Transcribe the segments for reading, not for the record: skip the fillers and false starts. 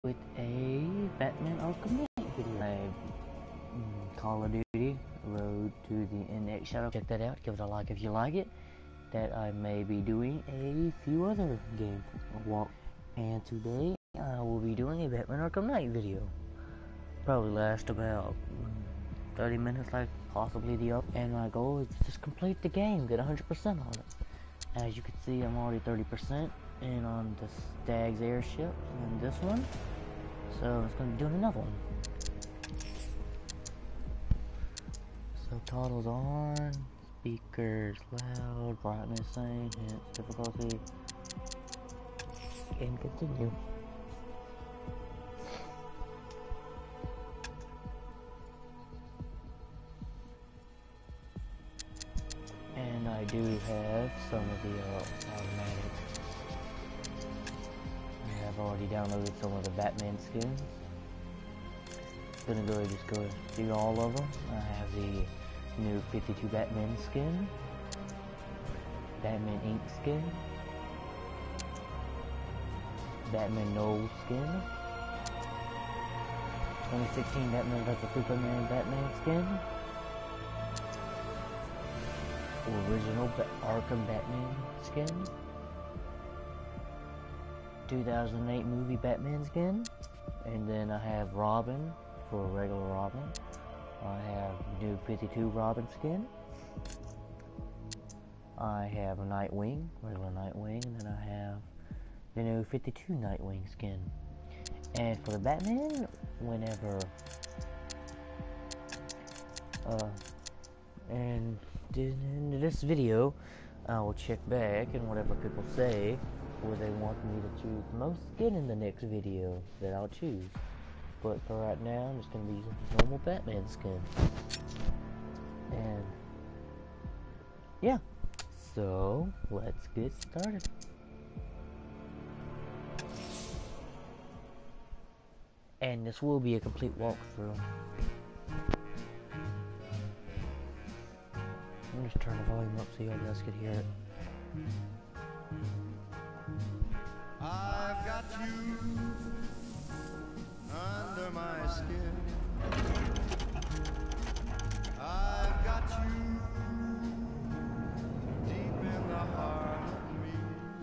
with a Batman Arkham Knight video. Call of Duty Road to the Index Shadow. Check that out. Give it a like if you like it. That I may be doing a few other game walk. And today I will be doing a Batman Arkham Knight video. Probably last about 30 minutes, like possibly the other. And my goal is to just complete the game, get 100% on it. As you can see, I'm already 30% in on the Stag's airship and this one. So I'm just gonna be doing another one. Subtitles on, speakers loud, brightness same, hence difficulty, and continue. And I do have some of the automatics. I have already downloaded some of the Batman skins. Gonna just go through all of them. I have the new 52 Batman skin, Batman Ink skin, Batman Noel skin, 2016 Batman vs Superman Batman skin, original Arkham Batman skin, 2008 movie Batman skin, and then I have Robin for regular Robin. I have new 52 Robin skin. I have a Nightwing, regular Nightwing, and then I have the new 52 Nightwing skin. And for the Batman, whenever and in this video, I will check back and whatever people say, where they want me to choose the most skin in the next video that I'll choose. But for right now, I'm just going to be using the normal Batman skin. And yeah, so let's get started. And this will be a complete walkthrough. Let me just turn the volume up so you guys can hear it. I've got you under my skin. I've got you deep in the heart of me,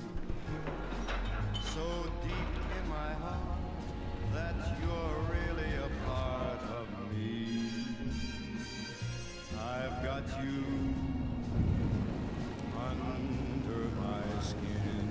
so deep in my heart that you're really a part of me. I've got you under my skin.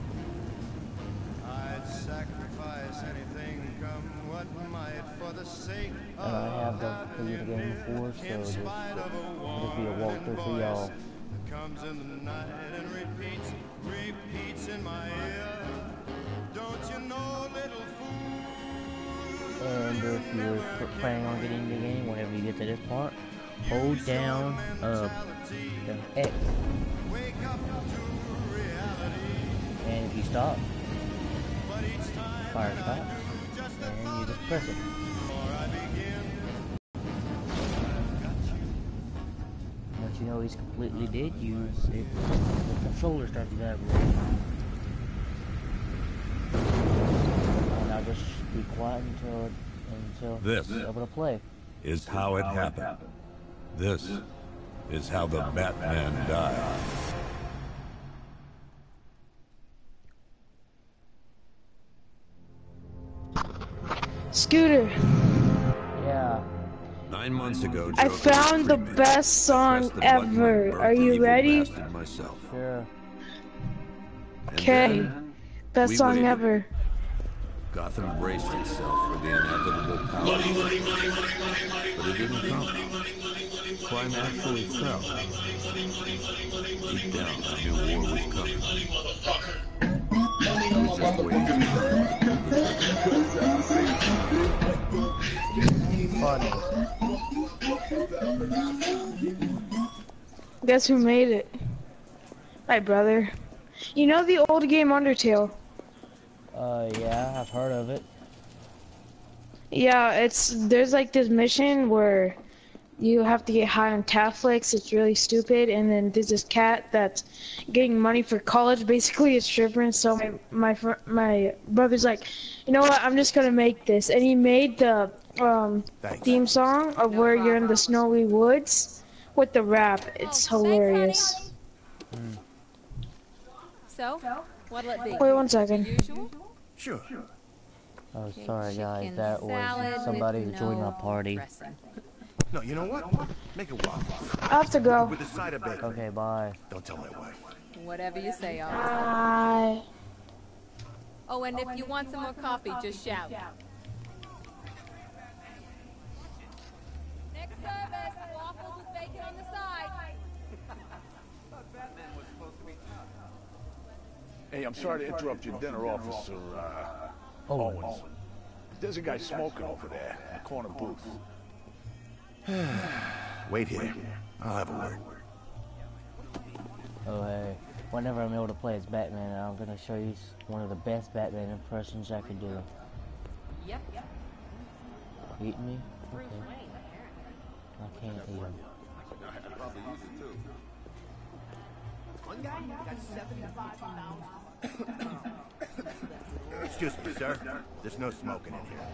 I'd sacrifice anything, come what might, for the sake of I have completed the game before, so this will be a walkthrough for y'all. Comes in the night and repeats in my ear. Don't you know, little fool? And if you're planning on getting the game, whenever you get to this part, hold down the X. Wake up to reality. And if you stop, fire stop, and you just press it. Once you know he's completely dead, use it. The controller starts vibrating. And I'll just be quiet until This it's able to play. is how it happened. This is how the Batman died. Scooter, Yeah. 9 months ago, I found the best song ever. Are you ready? Sure. Okay, best song waited. ever. Gotham braced itself for the inevitable power. But it didn't come. Crime actually fell. Deep down, I knew war was coming. I was just waiting. Funny. Guess who made it? My brother. You know the old game Undertale? Yeah, I've heard of it. Yeah, there's like this mission where you have to get high on Taflix. It's really stupid. And then there's this cat that's getting money for college. Basically, it's stripping. So my brother's like, you know what? I'm just gonna make this, and he made the theme song of where you're in the snowy woods with the rap. It's hilarious. So, what'll it be? Wait 1 second. Usual? Sure. Oh, sorry guys, Chicken that salad was somebody who with joined my no party. dressing. No, you know what? Make it waffles. I have to go. With a side of bacon. Okay, bye. Don't tell my wife. Whatever you say, officer. Bye. Oh, and if you want some more coffee, just shout. Next service, waffles with bacon on the side. Hey, I'm sorry to interrupt your dinner, Officer Owens. There's a guy smoking over there in the corner booth. Wait here. I'll have a word. Oh hey, whenever I'm able to play as Batman, I'm gonna show you one of the best Batman impressions I can do. Yep. Eat me? Okay. I can't eat him. Excuse me, sir. There's no smoking in here.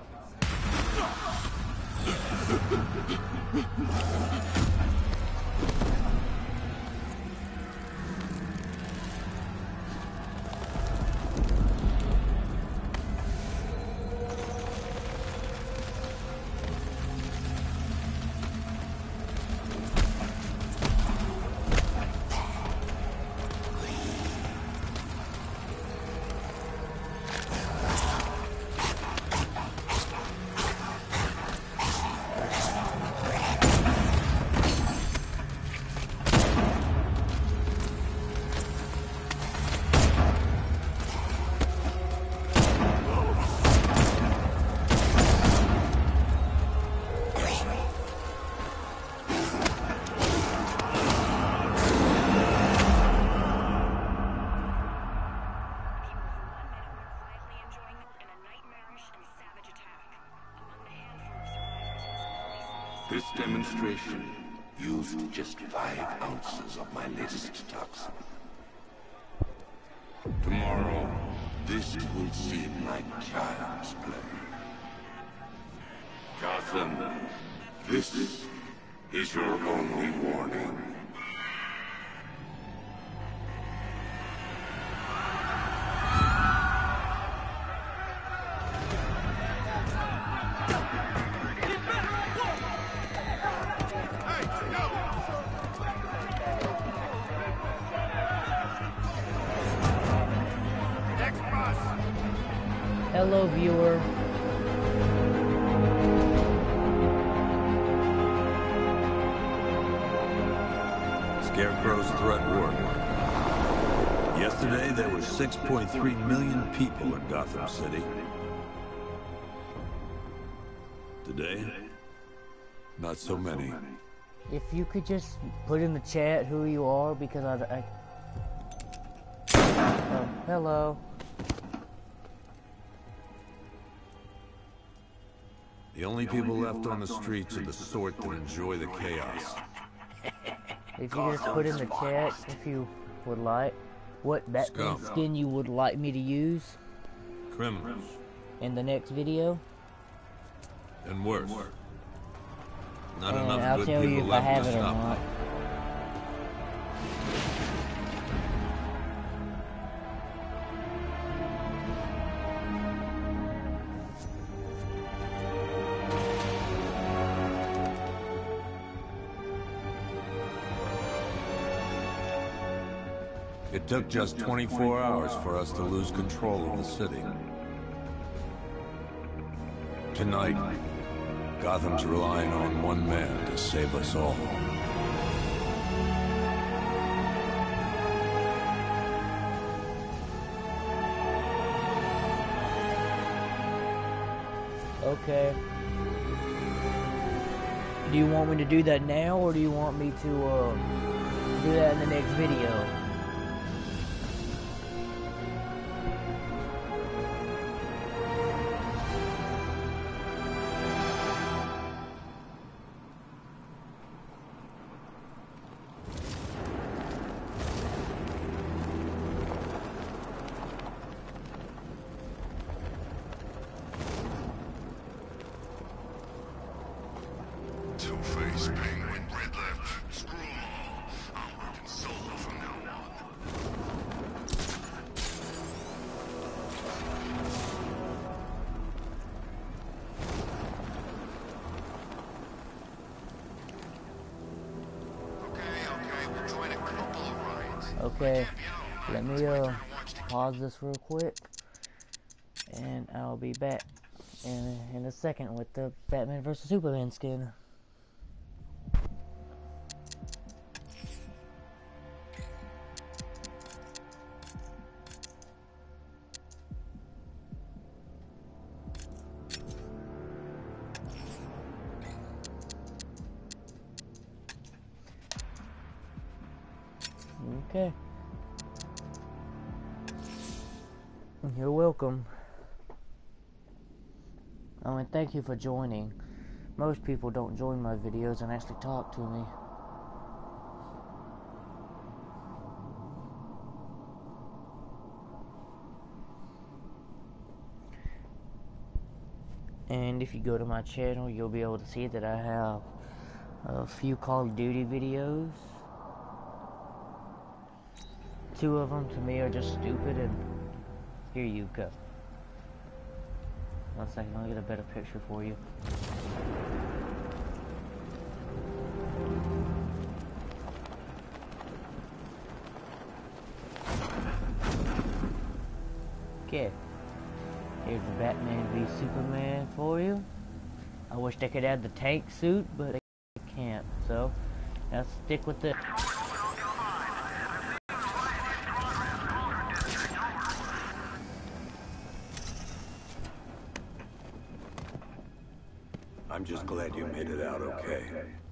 This demonstration used just 5 ounces of my latest toxin. Tomorrow, this will seem like child's play. Gotham, this is your only warning. Hello, viewer. Scarecrow's threat worked. Yesterday, there were 6.3 million people in Gotham City. Today, not so many. If you could just put in the chat who you are, because I oh, hello. The only people left on the streets are the sort that enjoy the chaos. If you just put in the chat, if you would like, what Batman Scum. skin you would like me to use Criminals. in the next video, And worse. Not and enough I'll good tell you people if I left have to it or stop not. them. It took just 24 hours for us to lose control of the city. Tonight, Gotham's relying on one man to save us all. Okay. Do you want me to do that now, or do you want me to do that in the next video? Two-Face, Penguin, Red Left, screw 'em all. I'm working solo from now on. Okay, we'll join a couple of rides. Okay, let me pause this real quick, and I'll be back in a second with the Batman vs Superman skin. Okay. You're welcome. Oh, and thank you for joining. Most people don't join my videos and actually talk to me. And if you go to my channel, you'll be able to see that I have a few Call of Duty videos. 2 of them to me are just stupid, and here you go. 1 second, I'll get a better picture for you. Okay, here's the Batman v Superman for you. I wish they could add the tank suit, but they can't, so let's stick with this. I'm just glad you made it out okay.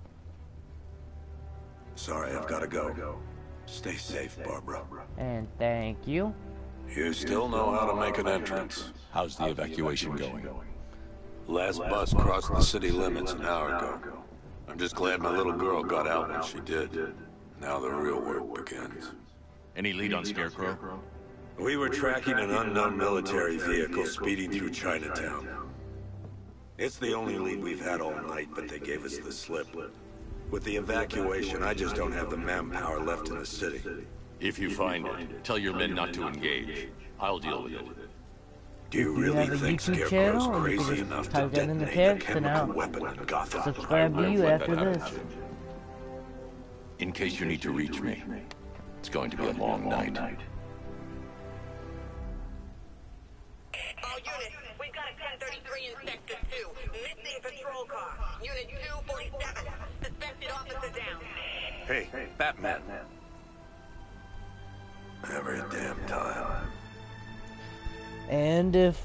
Sorry, I've gotta go. Stay safe, Barbara. And thank you. You still know how to make an entrance. How's the evacuation going? Last bus crossed the city limits an hour ago. I'm just glad my little girl got out when she did. Now the real work begins. Any lead on Scarecrow? We were tracking an unknown military vehicle speeding through Chinatown. It's the only lead we've had all night, but they gave us the slip. With the evacuation, I just don't have the manpower left in the city. If you find it, tell your men not to engage. I'll deal with it. Do you really think Scarecrow's crazy enough to detonate a chemical weapon in Gotham? Subscribe to you after this. In case you need to reach me, it's going to be a long night. All units, we've got a 1033 in Sector 2. Missing patrol car. Unit 247. Suspected officer down. Hey, Batman. Every damn time. And if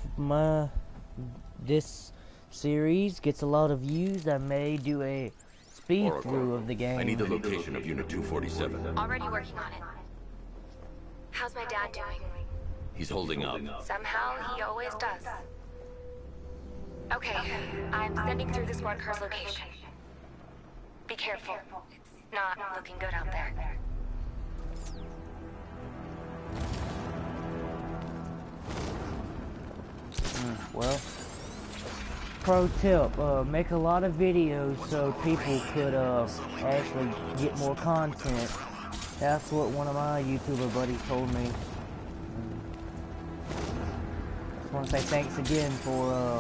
this series gets a lot of views, I may do a speed through of the game. I need the location of Unit 247. Already working on it. How's my dad doing? He's holding up. Somehow, he always does. Okay, I'm sending through this one car's location. Be careful. It's not looking good out there. Well, pro tip, make a lot of videos so people could actually get more content. That's what one of my YouTuber buddies told me. Just want to say thanks again for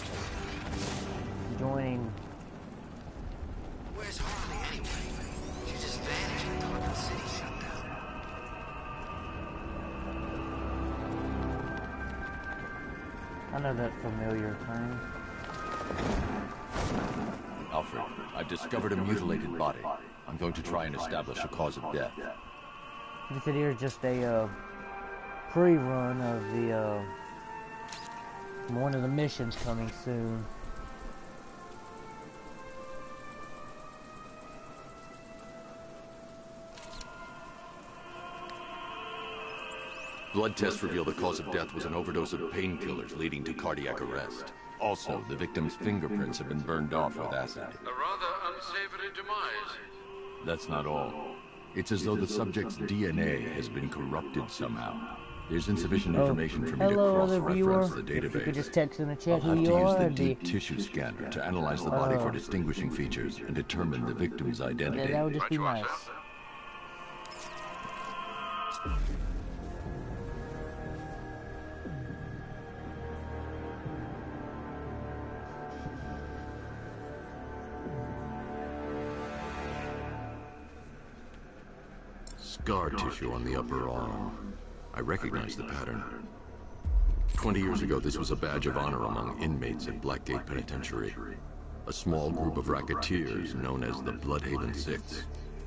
joining. Where's Harley anyway? She just vanished and thought the city shut down. I know that familiar thing. Alfred, I've discovered a mutilated body. I'm going to try and establish a cause of death. This video is just a pre-run of the one of the missions coming soon. Blood tests reveal the cause of death was an overdose of painkillers leading to cardiac arrest. Also, the victim's fingerprints have been burned off with acid. A rather unsavory demise. That's not all. It's as though the subject's DNA has been corrupted somehow. There's insufficient information for me to Hello, other viewer. cross-reference the If you could database. just text in the I'll chat who have to you use are. the and deep tissue scanner to analyze the body for distinguishing features and determine the victim's identity. That would just be nice. Scar tissue on the upper arm. I recognize the pattern. 20 years ago, this was a badge of honor among inmates at Blackgate Penitentiary. A small group of racketeers known as the Bloodhaven Six.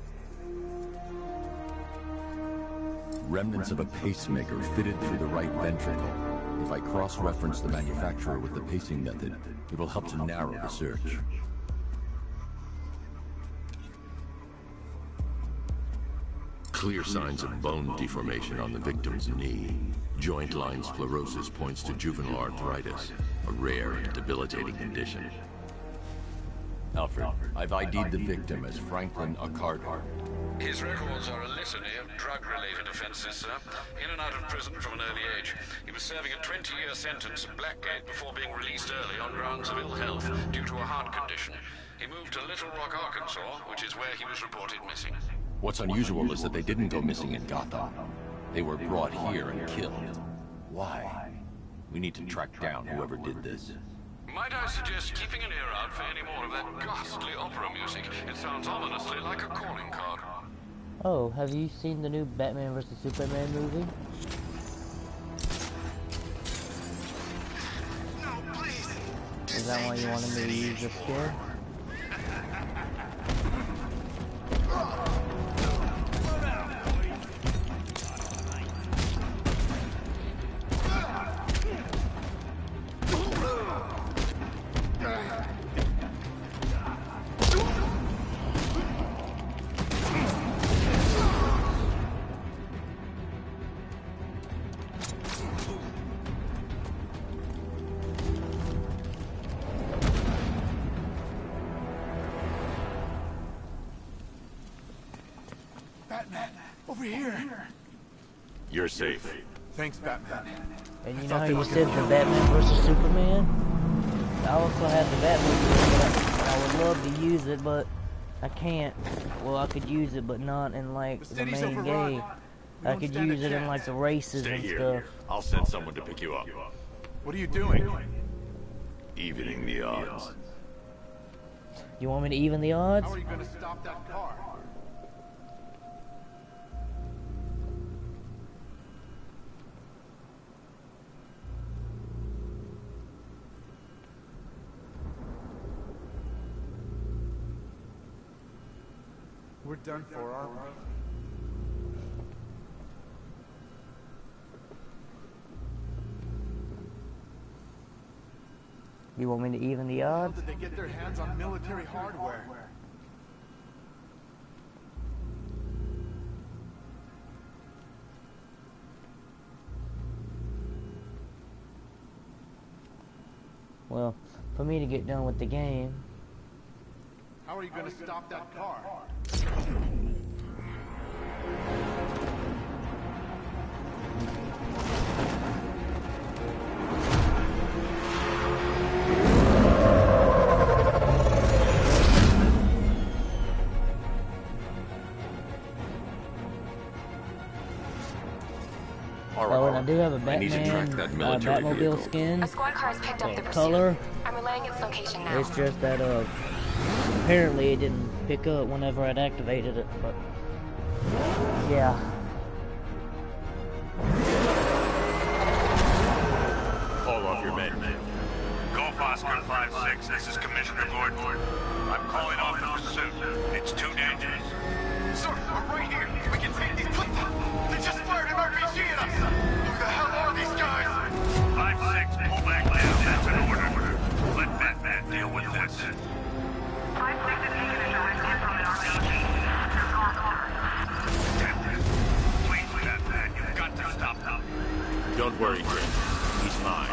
Remnants of a pacemaker fitted through the right ventricle. If I cross-reference the manufacturer with the pacing method, it will help to narrow the search. Clear signs of bone deformation on the victim's knee. Joint line sclerosis points to juvenile arthritis, a rare and debilitating condition. Alfred, I've ID'd the victim as Franklin Accardo. His records are a litany of drug-related offenses, sir. In and out of prison from an early age. He was serving a 20-year sentence at Blackgate before being released early on grounds of ill health due to a heart condition. He moved to Little Rock, Arkansas, which is where he was reported missing. What's unusual is that they didn't go missing in Gotham. They were brought here and killed. Why? We need to track down whoever did this. Might I suggest keeping an ear out for any more of that ghastly opera music? It sounds ominously like a calling card. Oh, have you seen the new Batman vs. Superman movie? No, please. Is that why you wanted me to use this skin? Over here. You're safe. Thanks, Batman. And you know how you said the Batman vs. Superman? I also have the Batmobile, but I would love to use it, but I can't. Well, I could use it, but not in like the main game. I could use it in like the races and stuff. I'll send someone to pick you up. What are you doing? Evening the odds. You want me to even the odds? How are you going to stop that car? We're done for, aren't we? You want me to even the odds? How did they get their hands on military hardware? Well, for me to get done with the game. How are you going to stop that car? Oh, and I do have a Batman Batmobile skin. A squad car has picked up the color. I'm relaying its location now. It's just that apparently it didn't pick up whenever I'd activated it, but yeah. Call off your men. Golf Oscar 5-6, this is Commissioner Gordon. I'm calling off the pursuit. It's too dangerous. Sir, we're right here. We can take these. They just fired an RPG at us. Who the hell are these guys? 5-6, pull back down. That's an order. Let Batman deal with this. 5-6 is taking a direct from an RPG. They're gone. Please, Batman, you've got to stop them. Don't worry, Chris. He's mine.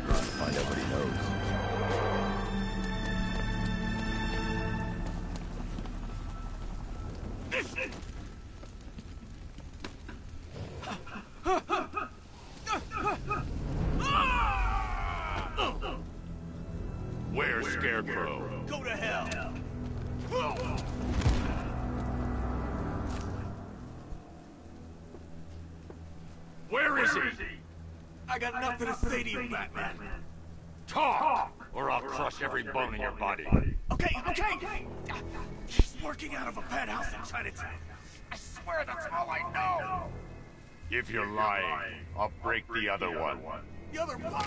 Rogers to find out what he knows. Where's Scarecrow? Go to hell! Where is he? I got nothing to say to you, Batman. Talk, or I'll crush every bone in your body. Okay. She's working out of a penthouse in Chinatown. I swear that's all I know. If you're lying, I'll break the other one. The other one.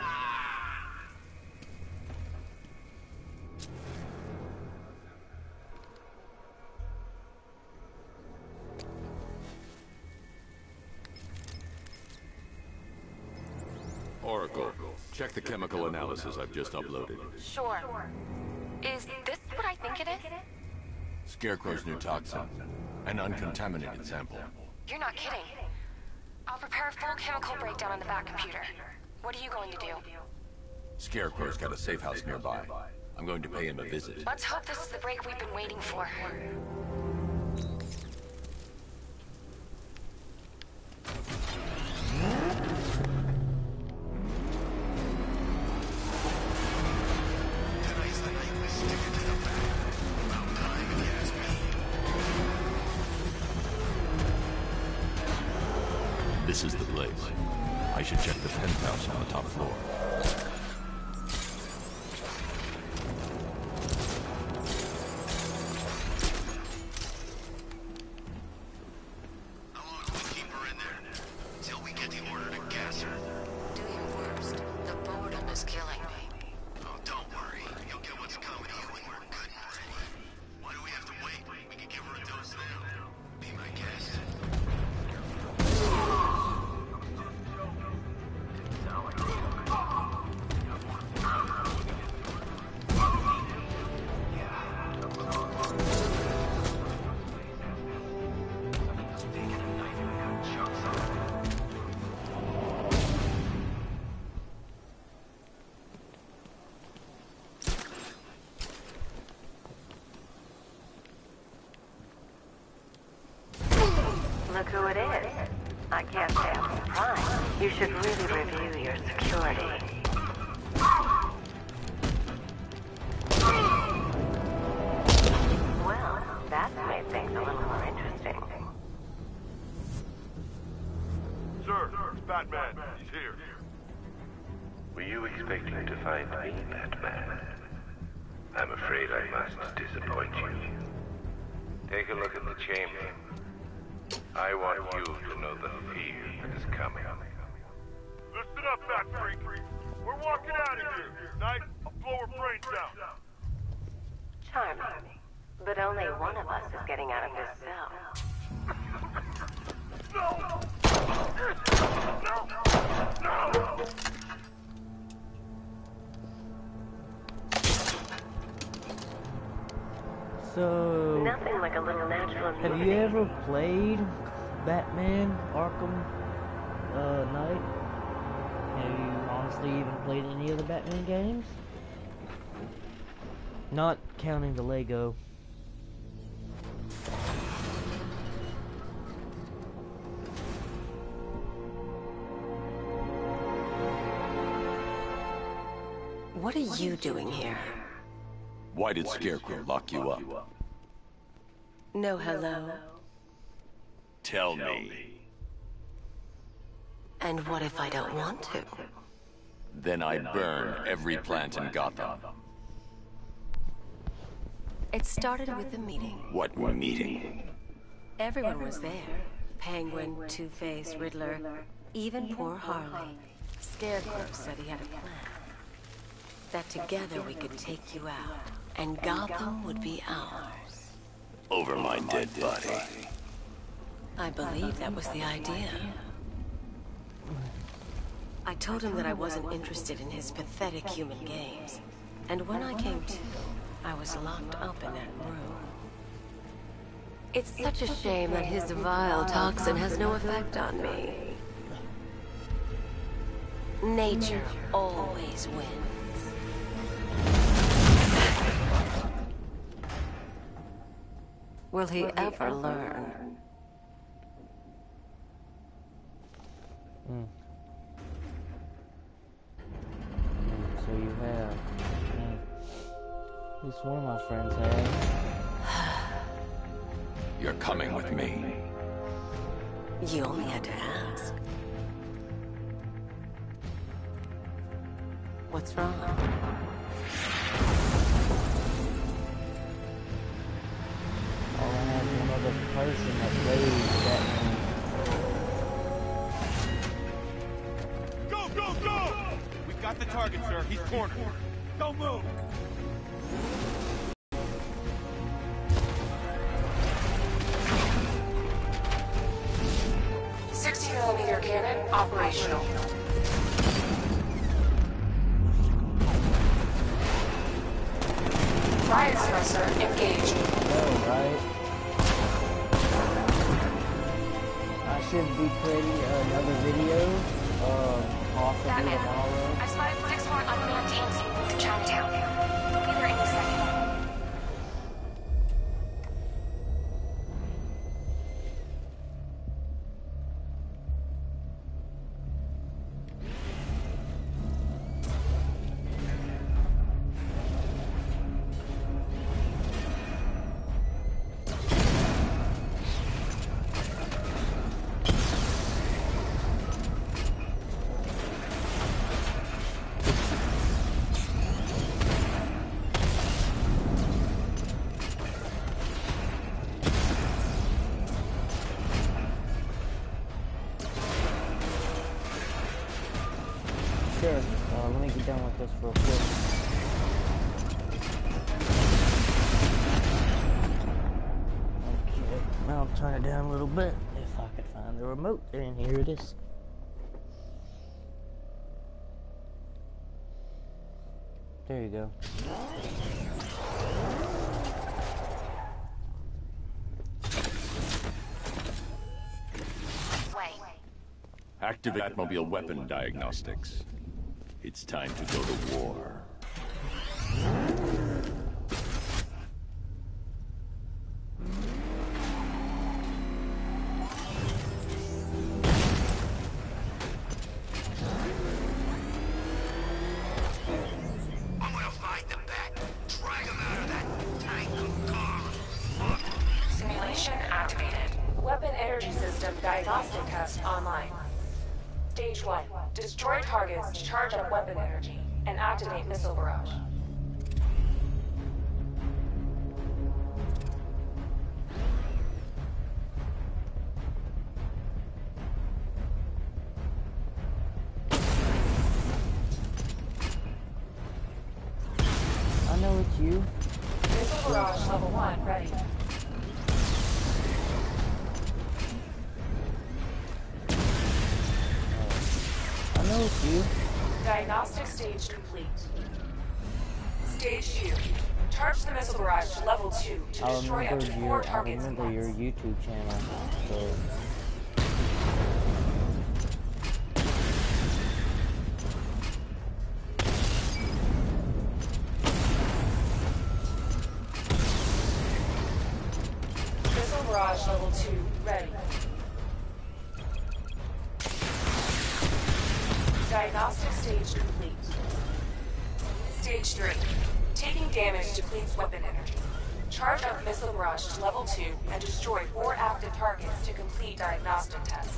Oracle, check the chemical analysis I've just uploaded. Sure. Is this what I think it is? Scarecrow's new toxin. An uncontaminated sample. You're not kidding. I'll prepare a full chemical breakdown on the back computer. What are you going to do? Scarecrow's got a safe house nearby. I'm going to pay him a visit. Let's hope this is the break we've been waiting for. This is the place. I should check the penthouse on the top floor. How long will we keep her in there? Till we get the order to gas her. Do your worst. The boredom is killing me. Oh, don't worry. You'll get what's coming to you when we're good and ready. Why do we have to wait? We can give her a dose now. Be my guest. Look who it is. I can't say I'm surprised. You should really review your security. Well, that's made things a little more interesting. Sir, it's Batman. He's here. Were you expecting to find me, Batman? I'm afraid I must disappoint you. Take a look at the chamber. I want you to know the fear that is coming. Listen up, Bat Freak. We're walking out of here. Tonight, I'll blow her brains out. Charming. But only one of us is getting out of this cell. No! So, Nothing like a little natural have you ever played Batman Arkham Knight? Have you honestly even played any of the Batman games? Not counting the Lego. What are you doing here? Why did Scarecrow lock you up? No hello. Tell me. And what if I don't want to? Then I burn every plant in Gotham. It started with a meeting. What meeting? Everyone was there. Penguin, Two-Face, Riddler, even poor Harley. Scarecrow said he had a plan. That together we could take you out, and Gotham would be ours. Over my dead body. I believe that was the idea. I told him that I wasn't interested in his pathetic human games. And when I came to, I was locked up in that room. It's such a shame that his vile toxin has no effect on me. Nature always wins. Will he ever learn? So you have. At least one of my friends has. You're coming with me. You only had to ask. What's wrong? All I have is one other person that plays Batman. Go, go, go! We got the target, sir. He's cornered. Don't move. 60mm cannon operational. Riot suppressor engaged. Alright. I should be creating another video, possibly tomorrow. I spotted 6 more unmanned teams moving through Chinatown. They'll be there any second. Sure. Let me get done with this real quick. Okay, I'll turn it down a little bit if I could find the remote. And here it is. There you go. Activate Batmobile weapon diagnostics. It's time to go to war. I'm gonna find the Bat. Drag him out of that tangled car. Simulation activated. Weapon energy system diagnostic test online. Stage 1. Destroy targets to charge up weapon energy and activate missile barrage. I know it's you. Missile barrage level 1 ready. I know it's you. Diagnostic stage complete. Stage 2. Charge the missile barrage to level 2 to destroy up to 4 targets. I remember your YouTube channel. So. Missile barrage level 2 ready. Diagnostic stage complete. Stage 3. Taking damage depletes weapon energy. Charge up missile barrage to level 2 and destroy 4 active targets to complete diagnostic test.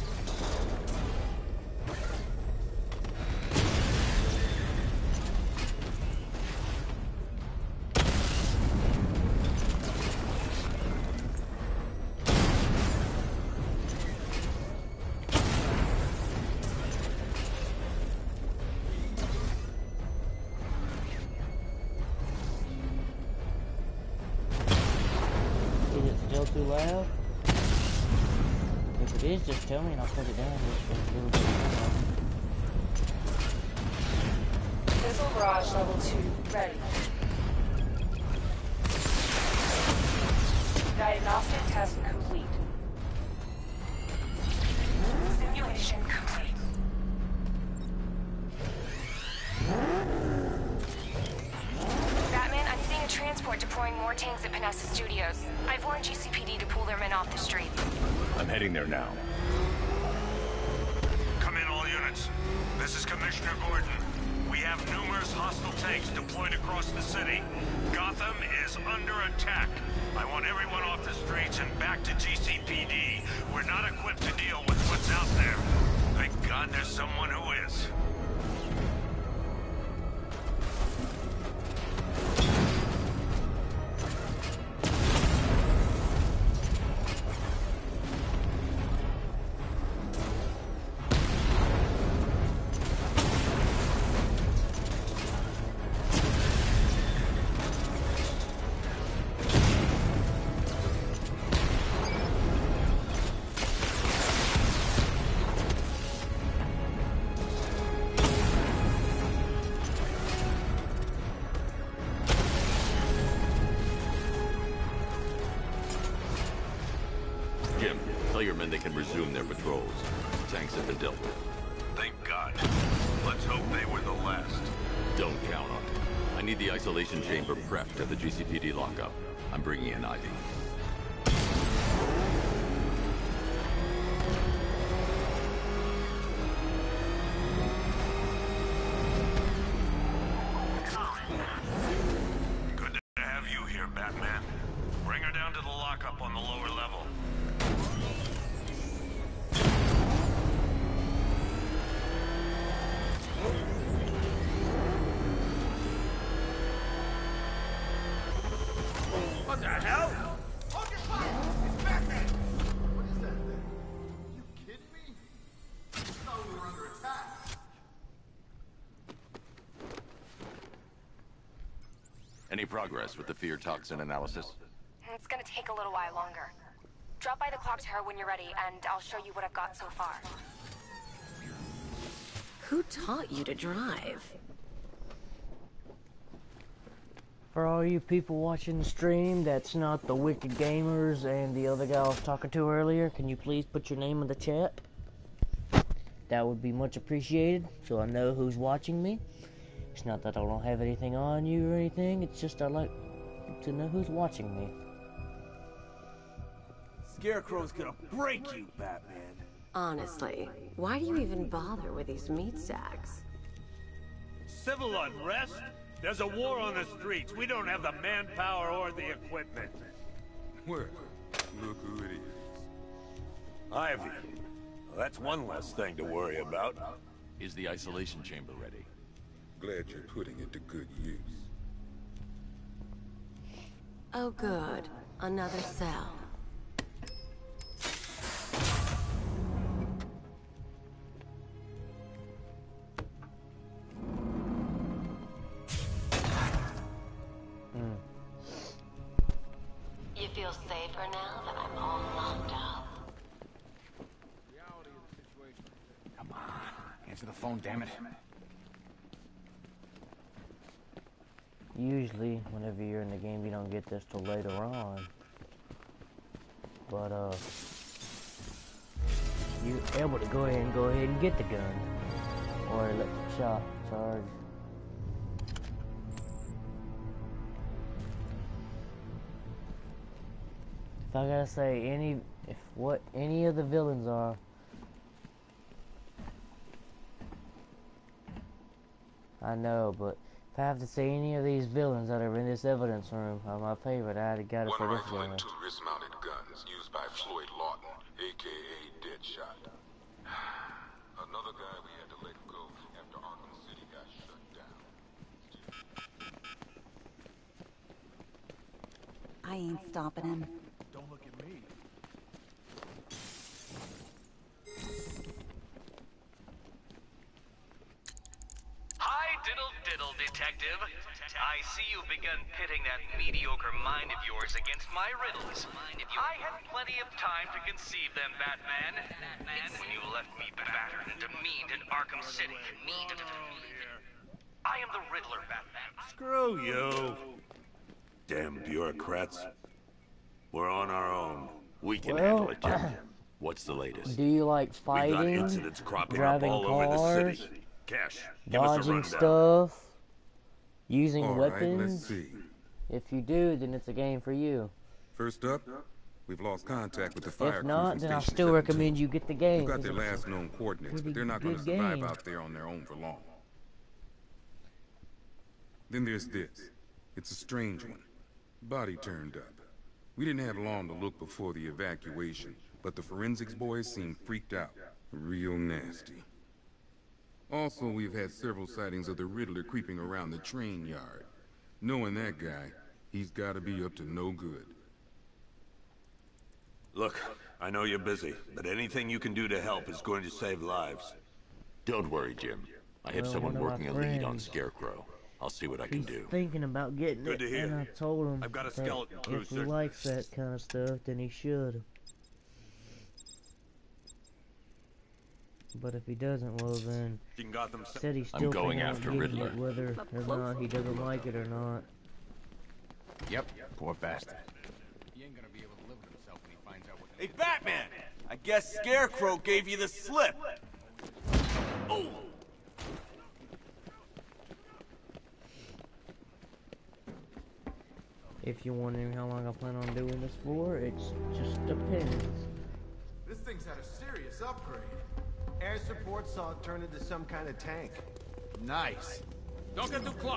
Too loud? If it is, just tell me and I'll put it down just for a little bit more. Missile barrage level 2 ready. Diagnostic test complete. Simulation complete. deploying more tanks at Panessa Studios. I've warned GCPD to pull their men off the streets. I'm heading there now. Come in, all units. This is Commissioner Gordon. We have numerous hostile tanks deployed across the city. Gotham is under attack. I want everyone off the streets and back to GCPD. We're not equipped to deal with what's out there. Thank God there's someone who is. They can resume their patrols. Tanks have been dealt with. Thank God. Let's hope they were the last. Don't count on it. I need the isolation chamber prepped at the GCPD lockup. I'm bringing in Ivy. Good to have you here, Batman. Bring her down to the lockup on the lower level. What the hell? Hold your fire! It's Batman! What is that thing? You kidding me? I thought we were under attack. Any progress with the fear toxin analysis? It's gonna take a little while longer. Drop by the clock tower when you're ready, and I'll show you what I've got so far. Who taught you to drive? For all you people watching the stream, that's not the Wicked Gamers and the other guy I was talking to earlier. Can you please put your name in the chat? That would be much appreciated, so I know who's watching me. It's not that I don't have anything on you or anything, it's just I like to know who's watching me. Scarecrow's gonna break you, Batman. Honestly, why do you even bother with these meat sacks? Civil unrest? There's a war on the streets. We don't have the manpower or the equipment. Well, look who it is. Ivy. Well, that's one less thing to worry about. Is the isolation chamber ready? Glad you're putting it to good use. Oh good. Another cell. You feel safer now that I'm all locked up? Come on. Answer the phone, damn it. Usually, whenever you're in the game, you don't get this till later on. But, you're able to go ahead and get the gun. Or electric shock charge. If I gotta say what any of the villains are, I know, but if I have to say any of these villains that are in this evidence room are my favorite, I'd got it for this One rifle guy. and 2 wrist-mounted guns used by Floyd Lawton, a.k.a. Deadshot. Another guy we had to let go after Arkham City got shut down. I ain't stopping him. Don't look at me. Hi, diddle, detective. I see you've begun pitting that mediocre mind of yours against my riddles. I had plenty of time to conceive them, Batman. It's when you left me battered and demeaned in Arkham City. I am the Riddler, Batman. Screw you. Damn bureaucrats. We're on our own. We can Well, handle it, Jim. What's the latest? Do you like We got fighting, incidents cropping up driving all over the cars, city. Cash, give us a dodging rundown. stuff, using All right, weapons? let's see. If you do, then it's a game for you. First up, we've lost contact with the fire If not, crew then from I'll Station still 17. recommend you get the game. We've got their 'cause it's last known coordinates, but they're not going to good survive game. out there on their own for long. Then there's this. It's a strange one. Body turned up. We didn't have long to look before the evacuation, but the forensics boys seemed freaked out. Real nasty. Also, we've had several sightings of the Riddler creeping around the train yard. Knowing that guy, he's got to be up to no good. Look, I know you're busy, but anything you can do to help is going to save lives. Don't worry, Jim. I have Well, someone one of my working a lead on friends- Scarecrow. I'll see what I can He's do. thinking about getting Good it, to hear. and I told him I've got a that skeleton crew if he searching likes this. that kind of stuff, then he should. But if he doesn't, well then, You can Gotham said he's I'm still going thinking after about getting Riddler. it, whether or not he doesn't like it or not. Yep, poor bastard. He ain't gonna be able to live with himself when he finds out what... Hey, Batman! I guess Scarecrow gave you the slip. Oh! If you're wondering how long I plan on doing this for, it's just depends. This thing's had a serious upgrade. Air support saw it turn into some kind of tank. Nice. Don't get too close.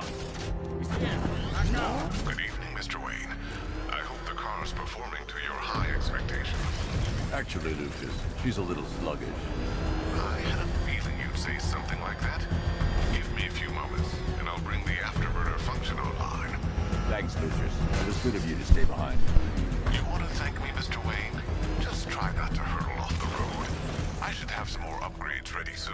Good evening, Mr. Wayne. I hope the car's performing to your high expectations. Actually, Lucas, she's a little sluggish. I had a feeling you'd say something like that. Give me a few moments, and I'll bring the afterburner function online. Thanks, Lucius. It was good of you to stay behind. You want to thank me, Mr. Wayne? Just try not to hurtle off the road. I should have some more upgrades ready soon.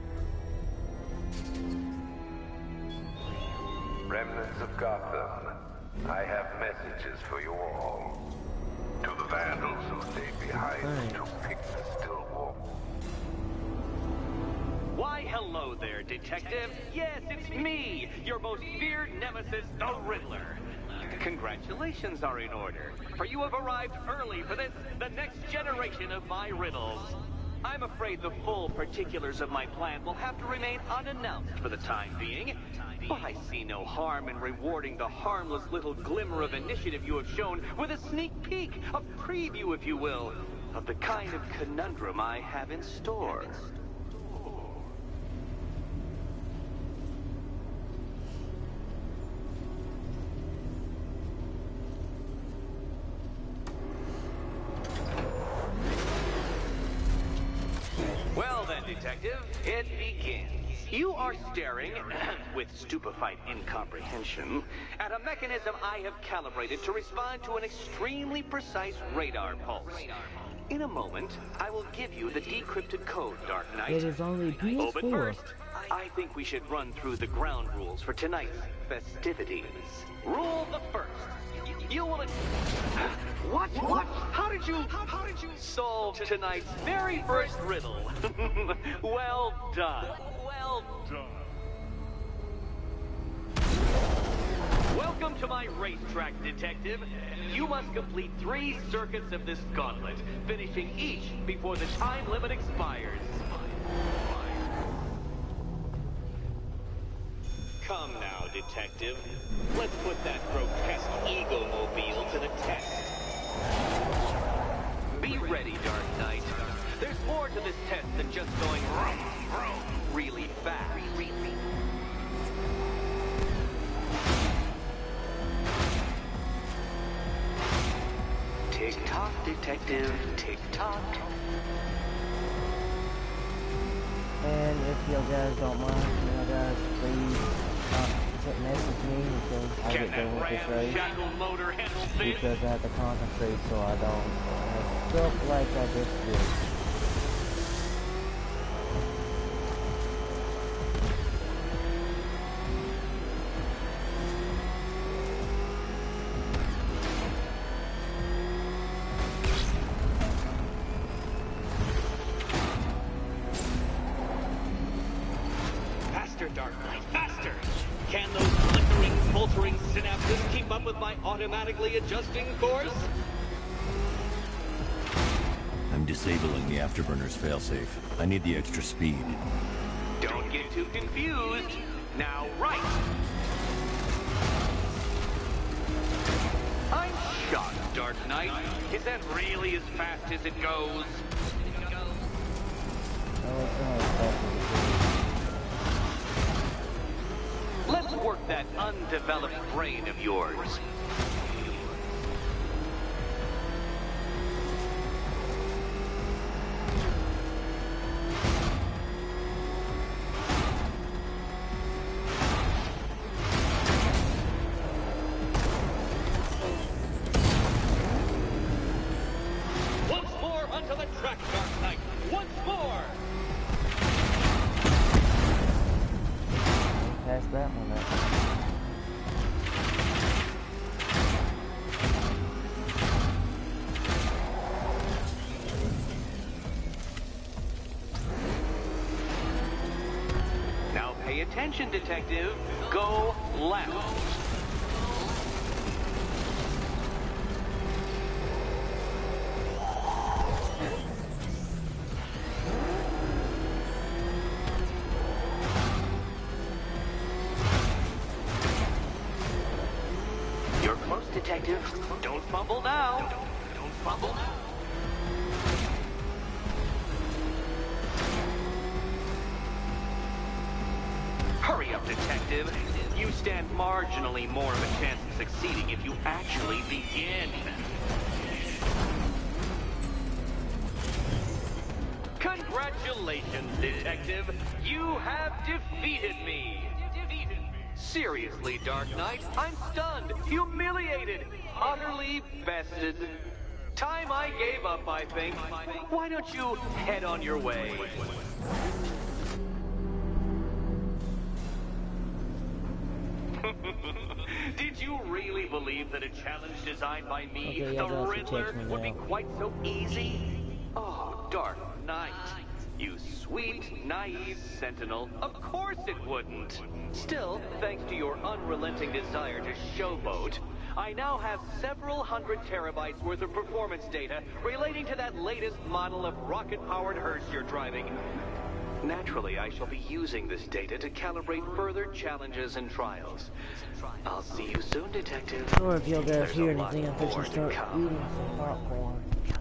Remnants of Gotham, I have messages for you all. To the vandals who stayed behind to pick the still wolf. Why, hello there, Detective. Yes, it's me, your most feared nemesis, the Riddler. Congratulations are in order, for you have arrived early for this, the next generation of my riddles. I'm afraid the full particulars of my plan will have to remain unannounced for the time being, but I see no harm in rewarding the harmless little glimmer of initiative you have shown with a sneak peek, a preview, if you will, of the kind of conundrum I have in store. Well then, Detective, it begins. You are staring, with stupefied incomprehension, at a mechanism I have calibrated to respond to an extremely precise radar pulse. In a moment, I will give you the decrypted code, Dark Knight. It is only Oh, but PS4. first, I think we should run through the ground rules for tonight's festivities. Rule the first. You will... What? How did you solve tonight's very first riddle? Well done. Well done. Welcome to my racetrack, Detective. You must complete 3 circuits of this gauntlet, finishing each before the time limit expires. Come now, Detective. Let's put that grotesque ego-mobile to the test. Be ready, Dark Knight. There's more to this test than just going vroom, vroom, really fast. Tick-tock, Detective, tick-tock. And if you guys don't mind, guys, please message me until I get done with this race. Because I have to concentrate so I don't mess up like I just did. Faster, Dark Knight, faster! Can those flickering, faltering synapses keep up with my automatically adjusting course? I'm disabling the afterburner's failsafe. I need the extra speed. Don't get too confused. Now, right! Knight? Is that really as fast as it goes? Let's work that undeveloped brain of yours. Once more onto the track, Dark Knight. Once more! Pass that one up. Now pay attention, detective. Go left. You're close, detective. Don't fumble now. Don't fumble now. Hurry up, detective. You stand marginally more of a chance of succeeding if you actually begin. Congratulations, detective. You have defeated me. Seriously, Dark Knight, I'm stunned, humiliated, utterly bested. Time I gave up, I think. Why don't you head on your way? Did you really believe that a challenge designed by me, Okay, the yeah, Riddler, would be quite so easy? Oh, Dark Knight. You sweet, naive sentinel. Of course it wouldn't. Still, thanks to your unrelenting desire to showboat, I now have several hundred terabytes worth of performance data relating to that latest model of rocket-powered hearse you're driving. Naturally, I shall be using this data to calibrate further challenges and trials. I'll see you soon, detective. Or if y'all guys There's hear a lot anything, I'm more fixing to to start come. eating some popcorn.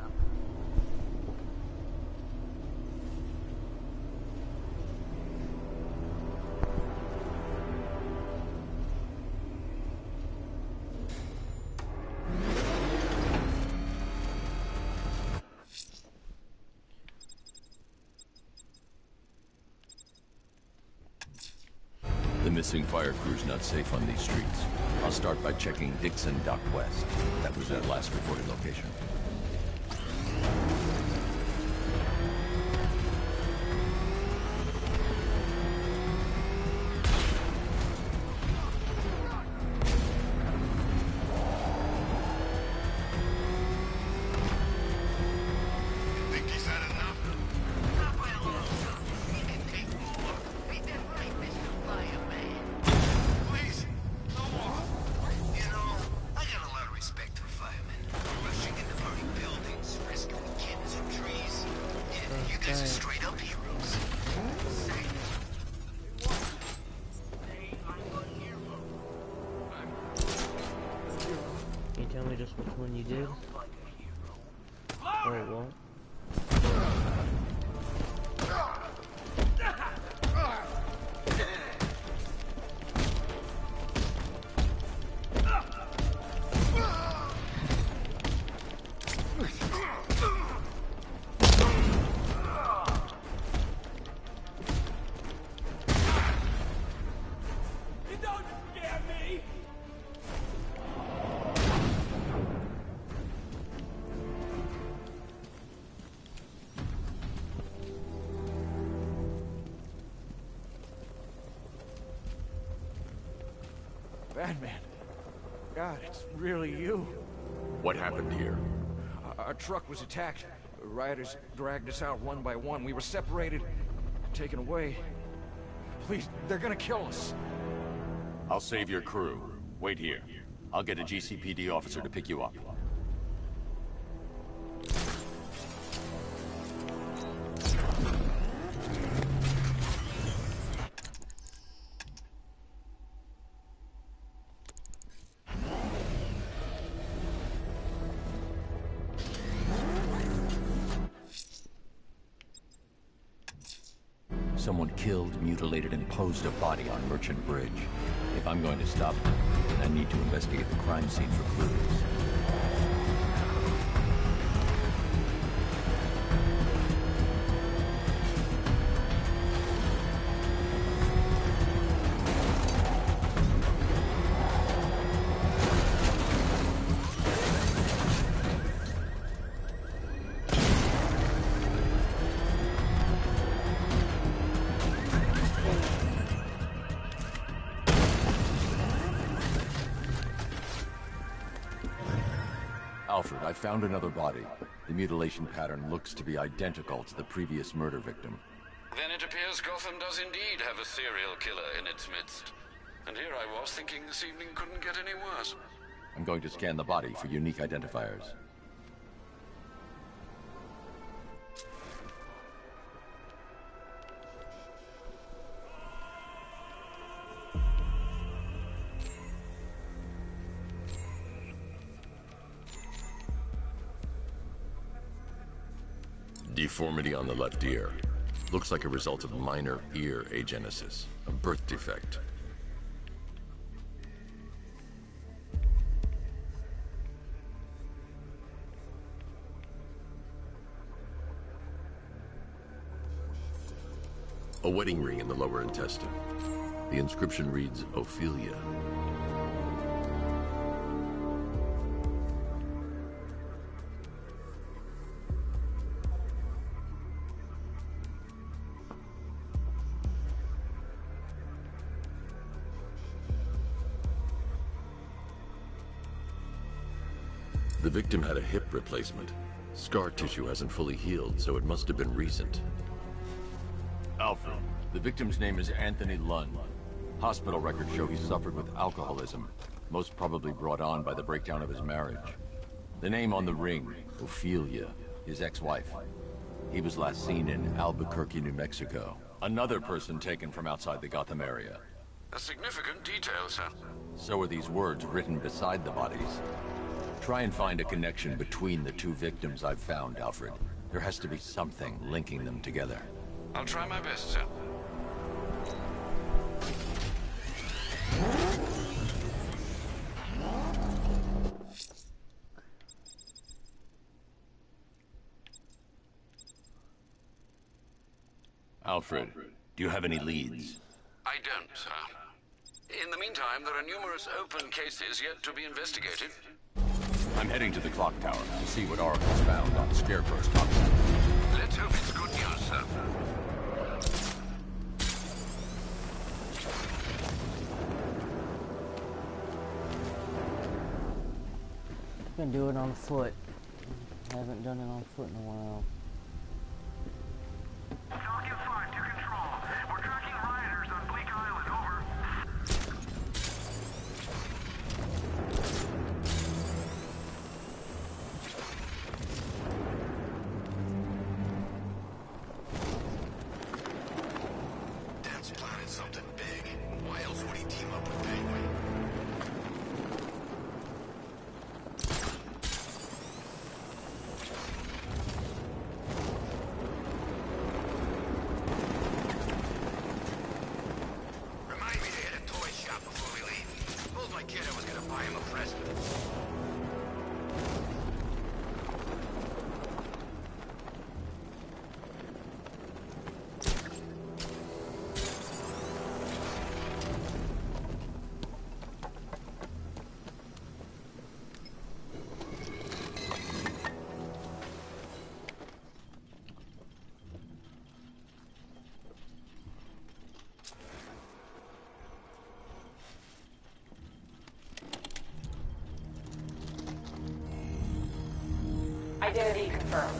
The missing fire crew's not safe on these streets. I'll start by checking Dixon Dock West. That was their last reported location. Think he's had enough? Not by a long shot. He can take more. Ain't that right, Mr. Fireman? Please, no more. You know, I got a lot of respect for firemen. Rushing into burning buildings, rescuing kids and trees. Yeah, you guys are straight up heroes. Say. Can you tell me just which one you did? Or it won't? You don't scare me! Batman. God, it's really you. What happened here? Our truck was attacked. Rioters dragged us out one by one. We were separated, taken away. Please, they're gonna kill us. I'll save your crew. Wait here. I'll get a GCPD officer to pick you up. someone killed, mutilated, and posed a body on Merchant Bridge. If I'm going to stop them, then I need to investigate the crime scene for clues. Alfred, I found another body. The mutilation pattern looks to be identical to the previous murder victim. Then it appears Gotham does indeed have a serial killer in its midst. And here I was thinking this evening couldn't get any worse. I'm going to scan the body for unique identifiers. Deformity on the left ear. Looks like a result of minor ear agenesis, a birth defect. A wedding ring in the lower intestine. The inscription reads, Ophelia. The victim had a hip replacement. Scar tissue hasn't fully healed, so it must have been recent. Alfred. The victim's name is Anthony Lund. Hospital records show he suffered with alcoholism, most probably brought on by the breakdown of his marriage. The name on the ring, Ophelia, his ex-wife. He was last seen in Albuquerque, New Mexico. Another person taken from outside the Gotham area. A significant detail, sir. So are these words written beside the bodies. Try and find a connection between the two victims I've found, Alfred. There has to be something linking them together. I'll try my best, sir. Alfred, do you have any leads? I don't, sir. In the meantime, there are numerous open cases yet to be investigated. I'm heading to the clock tower to see what Oracle's found on Scarecrow's top. Let's hope it's good news, sir. Been doing it on foot. Haven't done it on foot in a while. Falcon 5 to control. We're tracking rioters on Bleak Island, over. Dad's planning something big. Why else would he team up with Penguin? Remind me to hit a toy shop before we leave. Told my kid I was gonna buy him a present. Identity confirmed.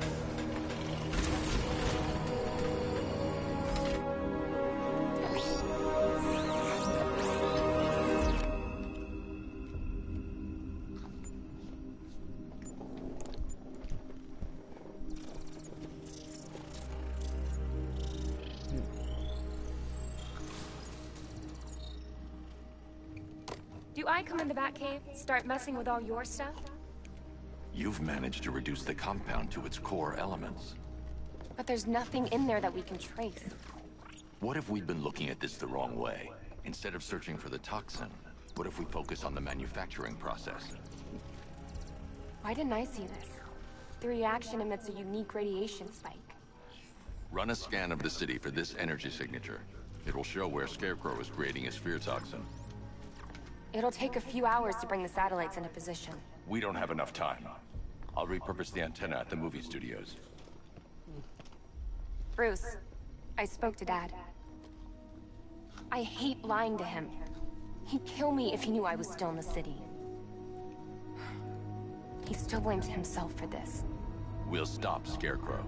Do I come in the Batcave, start messing with all your stuff? You've managed to reduce the compound to its core elements. But there's nothing in there that we can trace. What if we've been looking at this the wrong way? Instead of searching for the toxin, what if we focus on the manufacturing process? Why didn't I see this? The reaction emits a unique radiation spike. Run a scan of the city for this energy signature. It will show where Scarecrow is creating his fear toxin. It'll take a few hours to bring the satellites into position. We don't have enough time. I'll repurpose the antenna at the movie studios. Bruce, I spoke to Dad. I hate lying to him. He'd kill me if he knew I was still in the city. He still blames himself for this. We'll stop Scarecrow.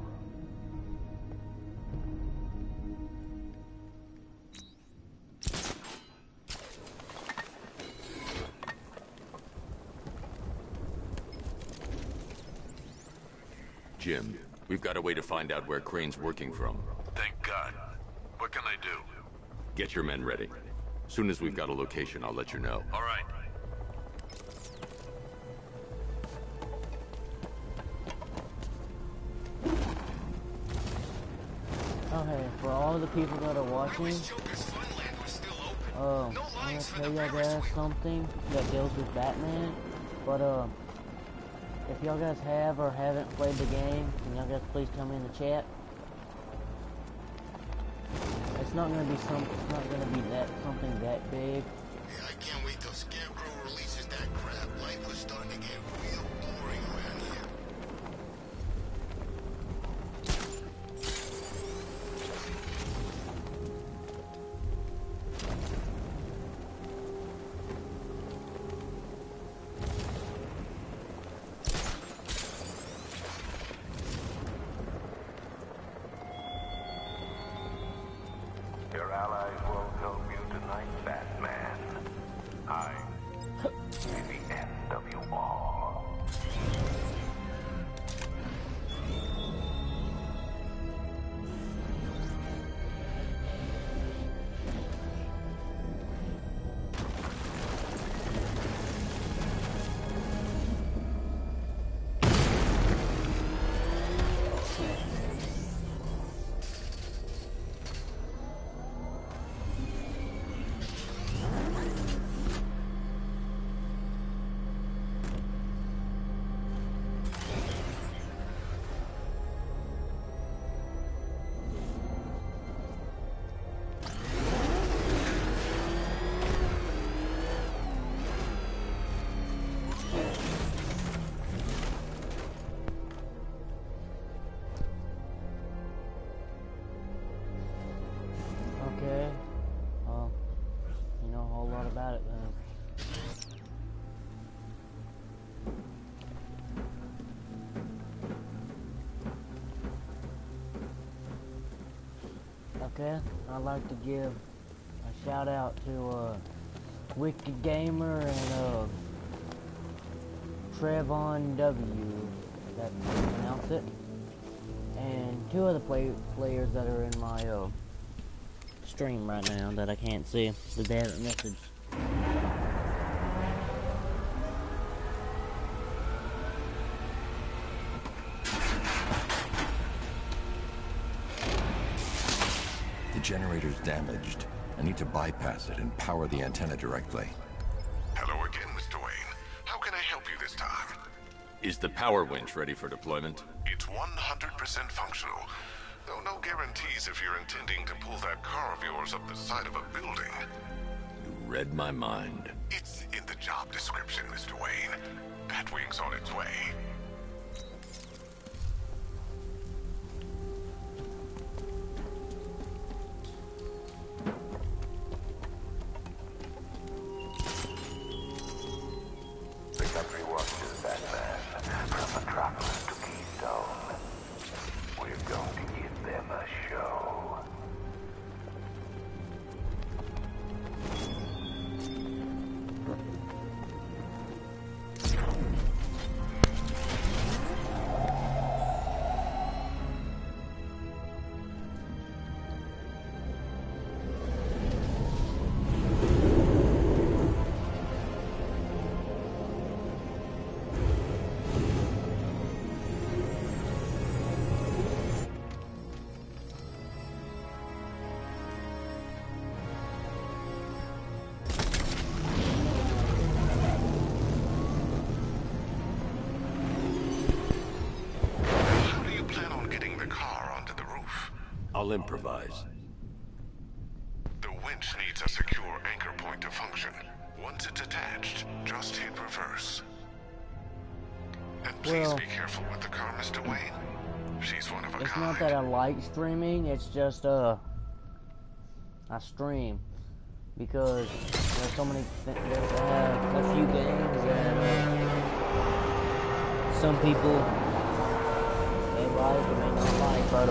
Jim, we've got a way to find out where Crane's working from. Thank God. What can I do? Get your men ready. Soon as we've got a location, I'll let you know. All right. Okay, for all the people that are watching, I'm gonna tell y'all guys something that deals with Batman, but if y'all guys have or haven't played the game, can y'all guys please tell me in the chat? It's not gonna be something that big. Yeah, I can't wait till Scarecrow releases that crap. Life was starting to get real boring around here. Your allies won't help you tonight, Batman. I may be the end of you all. Okay. Well, you know a whole lot about it then. Okay, I'd like to give a shout out to Wicked Gamer and Trevon W, if that's how you pronounce it, and two other players that are in my stream right now that I can't see, but they haven't messaged. The generator's damaged. I need to bypass it and power the antenna directly. Hello again, Mr. Wayne. How can I help you this time? Is the power winch ready for deployment? It's 100% functional. Though no guarantees if you're intending to pull that car of yours up the side of a building. You read my mind. It's in the job description, Mr. Wayne. Batwing's on its way. The country watches Batman from Metropolis to Keystone. We're going to give them a show. I'll improvise. The winch needs a secure anchor point to function. Once it's attached, just hit reverse. And please be careful with the car, Mr. Wayne. She's one of a kind. It's not that I like streaming, it's just, I stream. Because there's so many, there's a few games that, some people may like or may not like, but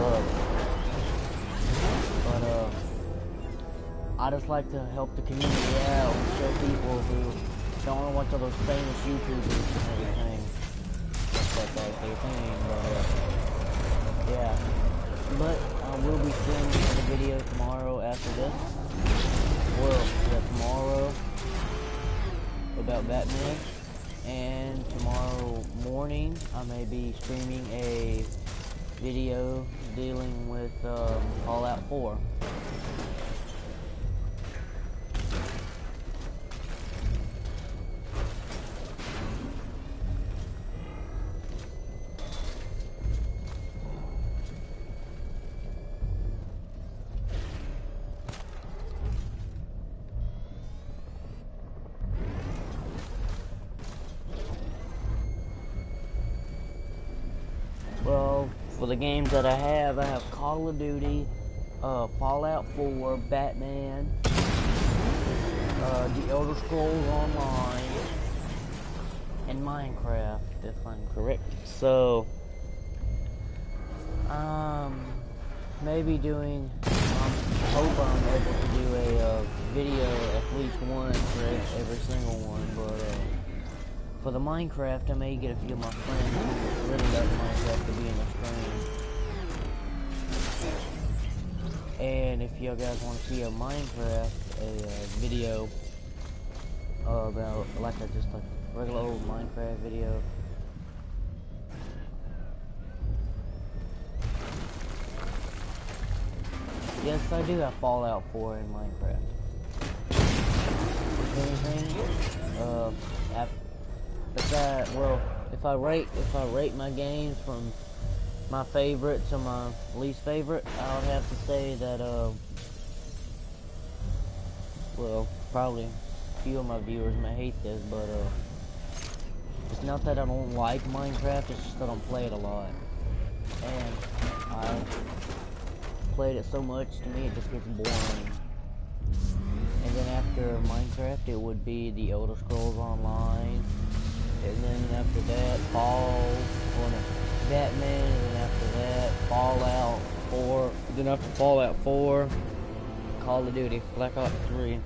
I just like to help the community out and show people who don't want to watch all those famous YouTubers and everything. That's their thing, but yeah. But I will be streaming the video tomorrow after this. Well, yeah, tomorrow about Batman, and tomorrow morning I may be streaming a video dealing with Fallout 4. Well, for the games that I have Call of Duty, Fallout 4, Batman, The Elder Scrolls Online, and Minecraft, if I'm correct. So, maybe doing, hope I'm able to do a video at least once for every single one, but, for the Minecraft, I may get a few of my friends who really love Minecraft to be in the stream. And if you guys want to see a Minecraft, video about, just like regular old Minecraft video. Yes, I do have Fallout 4 in Minecraft. If anything, well, if I rate my games from my favorite to my least favorite, I would have to say that, well, probably a few of my viewers may hate this, but, it's not that I don't like Minecraft, it's just that I don't play it a lot. And I played it so much, to me it just gets boring. And then after Minecraft, it would be The Elder Scrolls Online. And then after that, Batman, and then after that, Fallout 4. Then after Fallout 4, Call of Duty, Black Ops 3.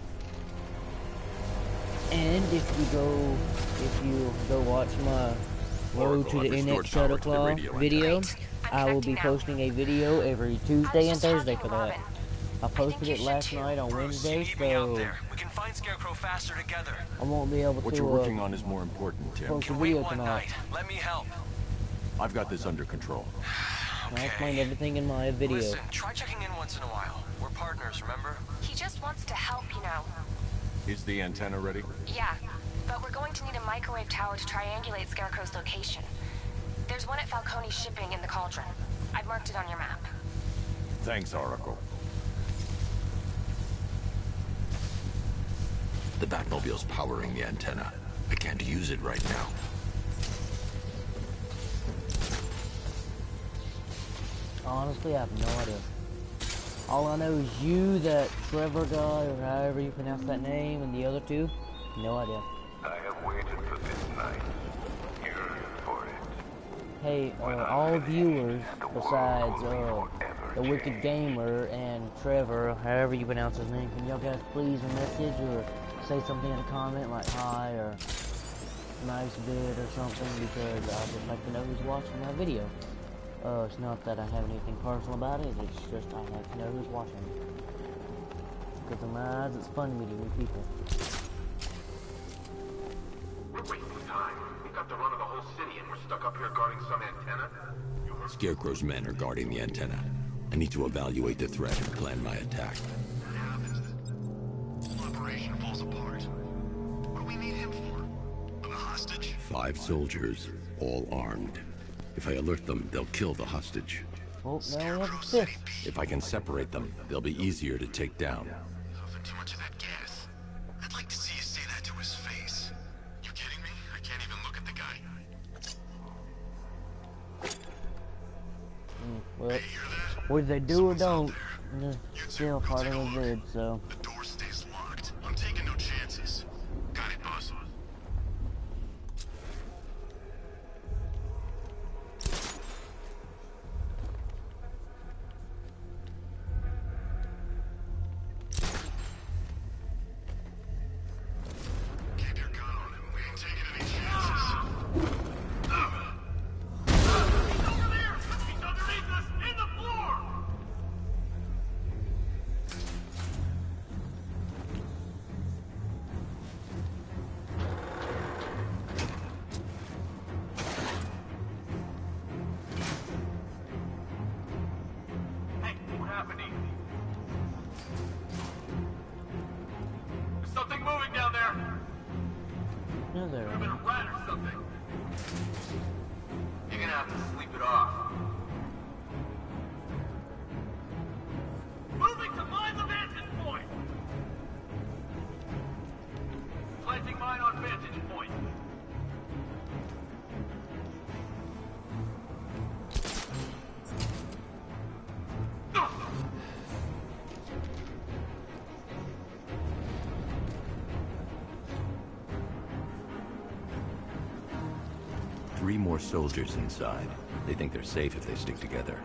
And if you go watch my Road to the NX Shutterclaw video, I will be posting a video every Tuesday and Thursday for that. I posted it last night on Wednesday, so we can find Scarecrow faster together. I won't be able to. What you're working on is more important, Tim. Post a video tonight. Let me help. I've got this under control. I explained everything in my video. Listen, try checking in once in a while. We're partners, remember? He just wants to help, you know. Is the antenna ready? Yeah, but we're going to need a microwave tower to triangulate Scarecrow's location. There's one at Falcone Shipping in the Cauldron. I've marked it on your map. Thanks, Oracle. The Batmobile's powering the antenna. I can't use it right now. Honestly, I have no idea. All I know is you, that Trevor guy, or however you pronounce that name, and the other two, no idea. I have waited for this night. Here for it. Hey, all viewers, besides the Wicked Gamer and Trevor, however you pronounce his name, can y'all guys please message or say something in a comment like hi or nice bit or something, because I'd just like to know who's watching my video. It's not that I have anything personal about it, it's just I like to know who's watching. Because in my eyes, it's fun meeting new people. We're wasting time. We've got the run of the whole city and we're stuck up here guarding some antenna. Scarecrow's men are guarding the antenna. I need to evaluate the threat and plan my attack. What happens? The whole operation falls apart. What do we need him for? A hostage? 5 soldiers, all armed. If I alert them, they'll kill the hostage. Oh, now we have a fifth. If I can separate them, they'll be easier to take down. Puffing too much of that gas. I'd like to see you say that to his face. You kidding me? I can't even look at the guy. Well, whether they do or don't, it's still part of the vid, so. The door stays locked. I'm taking no chances. Got it, boss. Keep your gun on him. We ain't taking any chances. Something moving down there. No, there. Could have been a rat or something. You're gonna have to sleep it off. Moving to mine the vantage point. Planting mine on vantage point. Three more soldiers inside. They think they're safe if they stick together.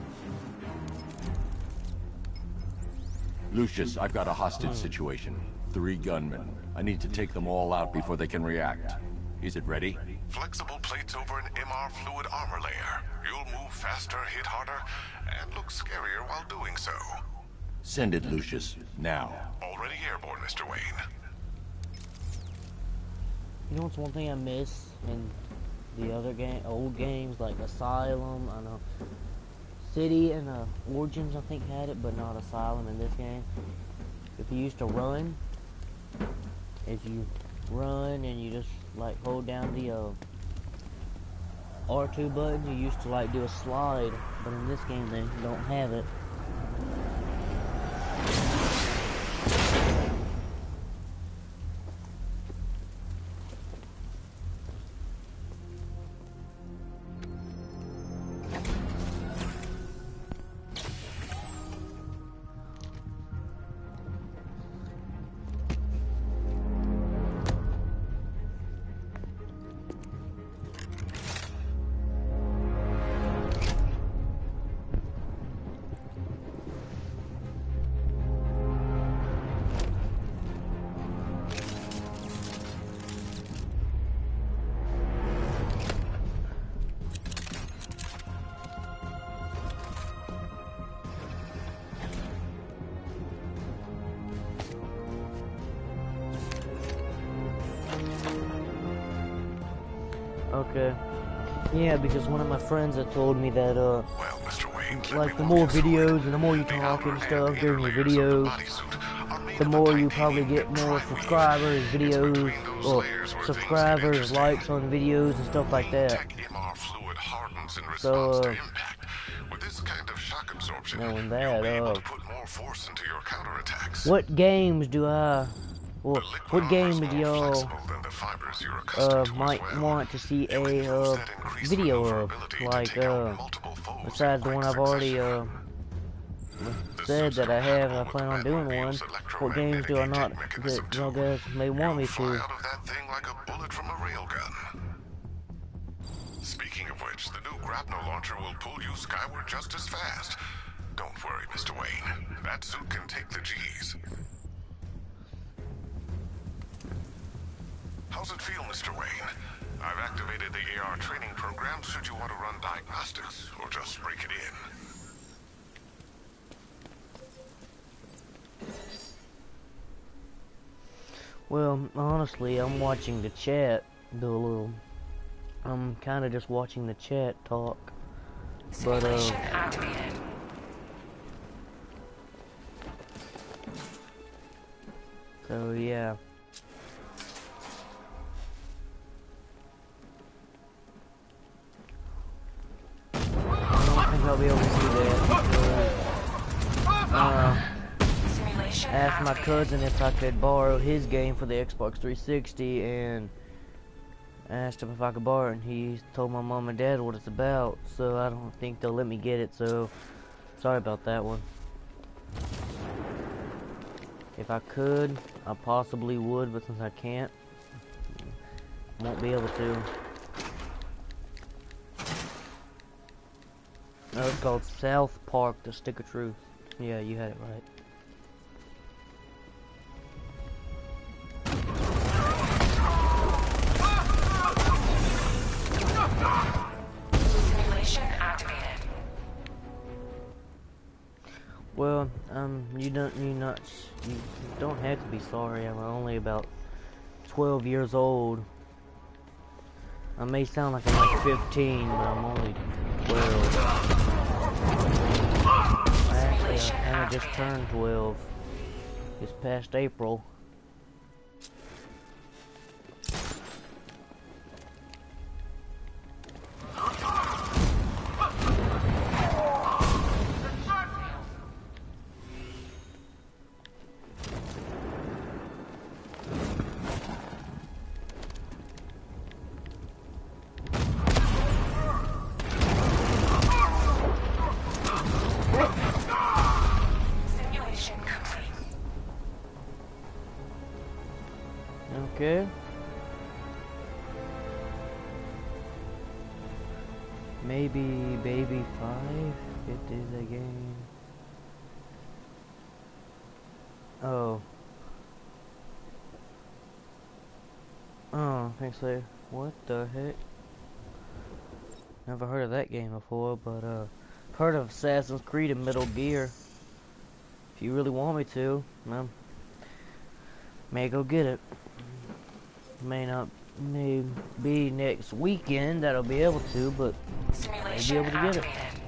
Lucius, I've got a hostage situation. 3 gunmen. I need to take them all out before they can react. Is it ready? Flexible plates over an MR fluid armor layer. You'll move faster, hit harder, and look scarier while doing so. Send it, Lucius. Now. Already airborne, Mr. Wayne. You know what's one thing I miss in the other old games like Asylum, I know City and Origins I think had it, but not Asylum in this game. If you used to run, if you run and you just like hold down the R2 button, you used to like do a slide, but in this game they don't have it. Okay. Yeah, because one of my friends had told me that, like, the more videos and the more you talk and stuff during your videos, the more you probably get more subscribers, videos, or subscribers, likes on videos and stuff like that. So, knowing that, what games do I... Well, what game do y'all might want to see a video of? Like, besides the one I've already said that I have and I plan on doing one, what games do I not that y'all guys may want me to? Speaking of which, the new grapnel launcher will pull you skyward just as fast. Don't worry, Mr. Wayne. That suit can take the G's. How's it feel, Mr. Wayne? I've activated the AR training program should you want to run diagnostics, or just break it in. Well, honestly, I'm watching the chat do a little... I'm kind of just watching the chat talk. But, activated. So, yeah. I don't think I'll be able to see asked my cousin if I could borrow his game for the Xbox 360, and I asked him if I could borrow it, and he told my mom and dad what it's about, so I don't think they'll let me get it, so sorry about that one. If I could, I possibly would, but since I can't, won't be able to. No, it's called South Park, The Stick of Truth. Yeah, you had it right. Simulation activated. Well, you don't have to be sorry. I'm only about 12 years old. I may sound like I'm like 15, but I'm only 12. I just turned 12 this past April. Okay. Maybe Baby 5, it is a game. Oh. Oh, thanks so. What the heck? Never heard of that game before, but heard of Assassin's Creed and Metal Gear. If you really want me to, may go get it. May be next weekend that I'll be able to, but may be able to get it.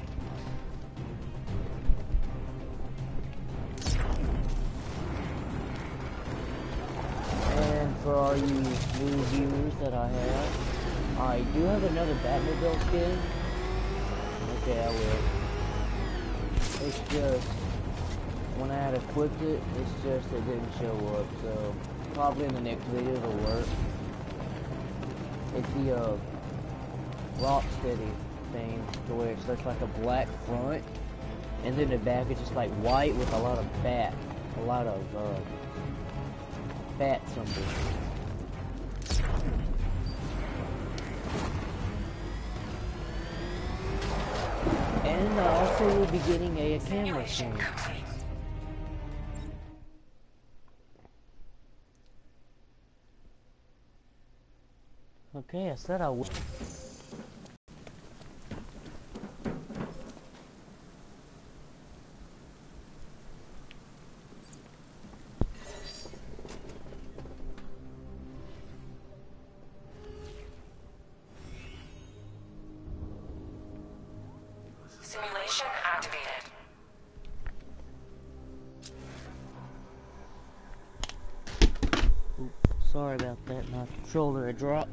And for all you new viewers that I do have another Batmobile skin. Okay, I will. It's just, when I had equipped it, it's just it didn't show up, so probably in the next video it'll work. It's the Rocksteady thing, to where it's just like a black front, and then the back is just like white with a lot of bat symbols. And I also will be getting a camera soon. Okay, I said I would. Simulation activated. Oops, sorry about that, my controller had dropped.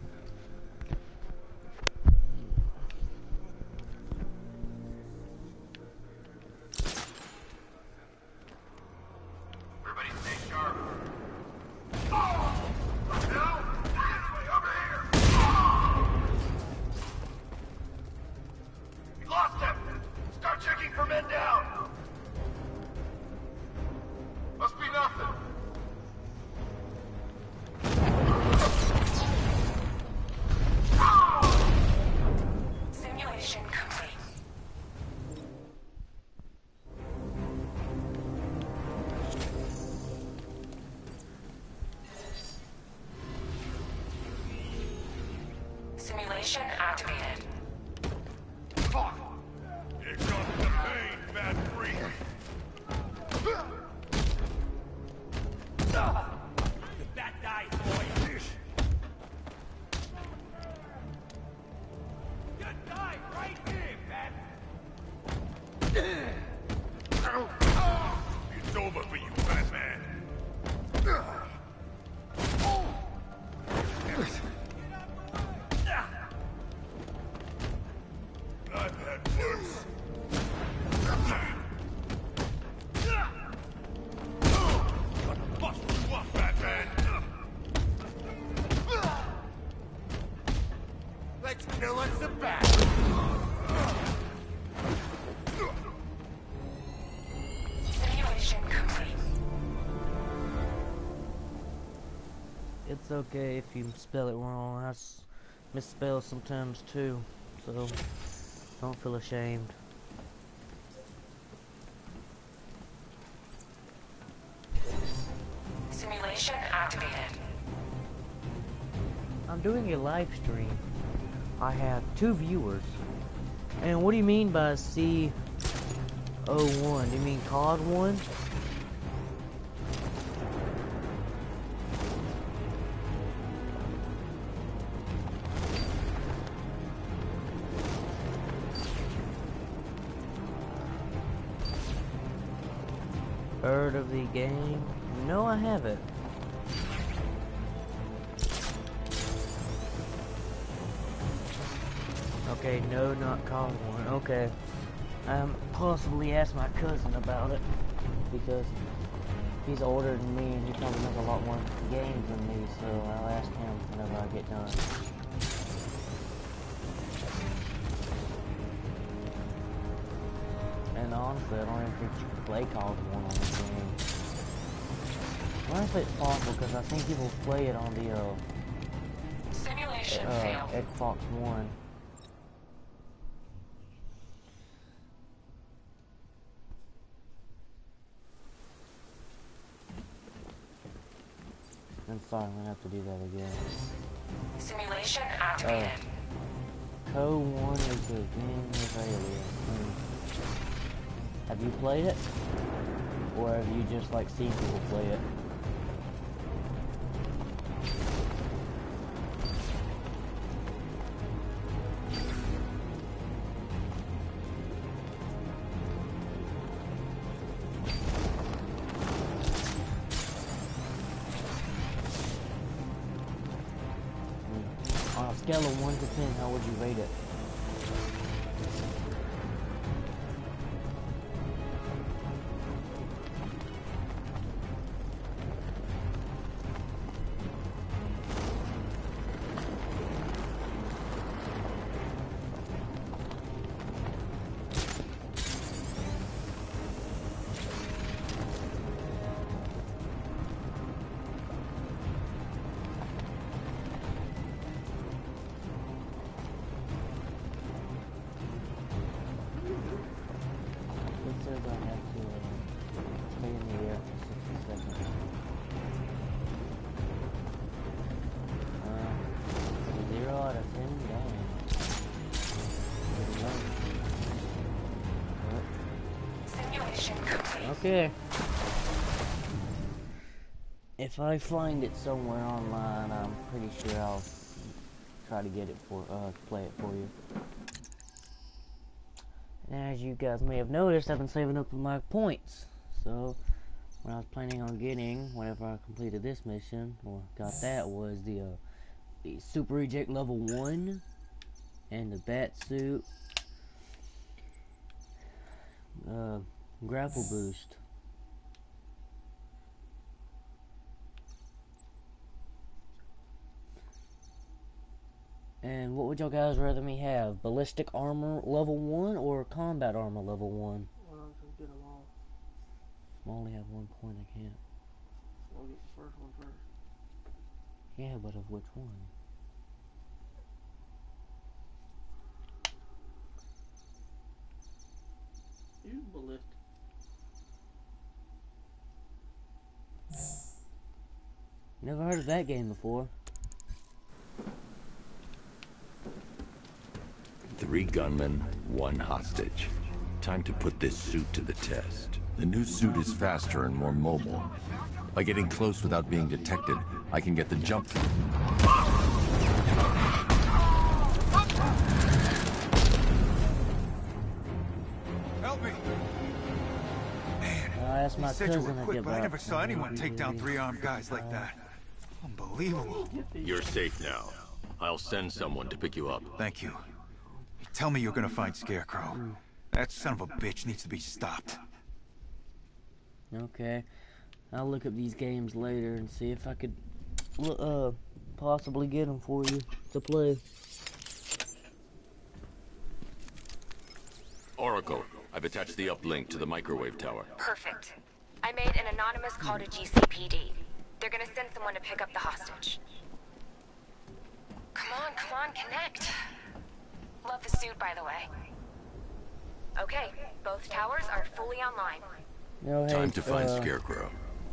Simulation activated. Here comes the pain, fat freak. If that dies, boy. You die right here, fat. It's over for you, fat man. It's okay if you spell it wrong. I misspell sometimes too, so don't feel ashamed. Simulation activated. I'm doing a live stream. I have 2 viewers. And what do you mean by C01? Do you mean COD 1? Heard of the game? No, I haven't. Okay, no, not COD 1. Okay. Possibly ask my cousin about it, because he's older than me and he probably knows a lot more games than me, so I'll ask him whenever I get done. And honestly, I don't even think you can play COD 1 on this game. I don't think it's possible, because I think people play it on the Simulation failed. Xbox One. I'm sorry, I'm gonna have to do that again. Simulation activated. CO1 is a game of Alien. Have you played it? Or have you just like seen people play it? On a scale of 1 to 10, how would you rate it? Okay. If I find it somewhere online, I'm pretty sure I'll try to get it for, play it for you. And as you guys may have noticed, I've been saving up my points. So, what I was planning on getting, whenever I completed this mission, or got that, was the Super Eject level 1, and the bat suit, grapple boost. And what would y'all guys rather me have? Ballistic armor level 1 or combat armor level 1? Well, I'll just get them all. I only have 1 point, I can't. I'll get the first one first. Yeah, but of which one? Use ballistic. Never heard of that game before. 3 gunmen, 1 hostage. Time to put this suit to the test. The new suit is faster and more mobile. By getting close without being detected, I can get the jump. Help me! I asked my You said you cousin were to quick, get but I back. never saw anyone take down 3 armed guys like that. Unbelievable. You're safe now. I'll send someone to pick you up. Thank you. Tell me you're gonna find Scarecrow. That son of a bitch needs to be stopped. Okay. I'll look up these games later and see if I could possibly get them for you to play. Oracle, I've attached the uplink to the microwave tower. Perfect. I made an anonymous call to GCPD. They're gonna send someone to pick up the hostage. Come on, connect. Love the suit, by the way. Okay, both towers are fully online. No, hey, Time to find Scarecrow.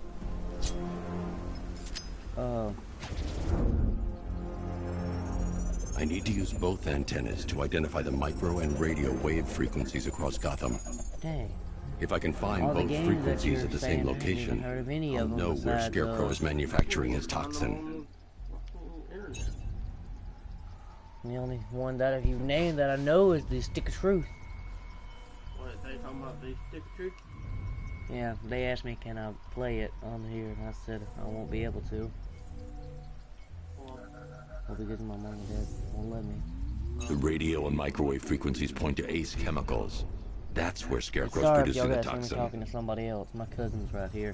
I need to use both antennas to identify the micro and radio wave frequencies across Gotham. Dang. If I can find All the both games frequencies that at the you're same saying, I haven't even location, heard of any I'll of them know where besides, Scarecrow is manufacturing his toxin. The only one that you've named that I know is the Stick of Truth. What, they talking about the Stick of Truth? Yeah, they asked me can I play it on here, and I said I won't be able to. Well, because my mom and dad won't let me. The radio and microwave frequencies point to Ace Chemicals. That's where Scarecrow's Sorry if producing y'all the guys hear me toxin. talking to somebody else. My cousin's right here.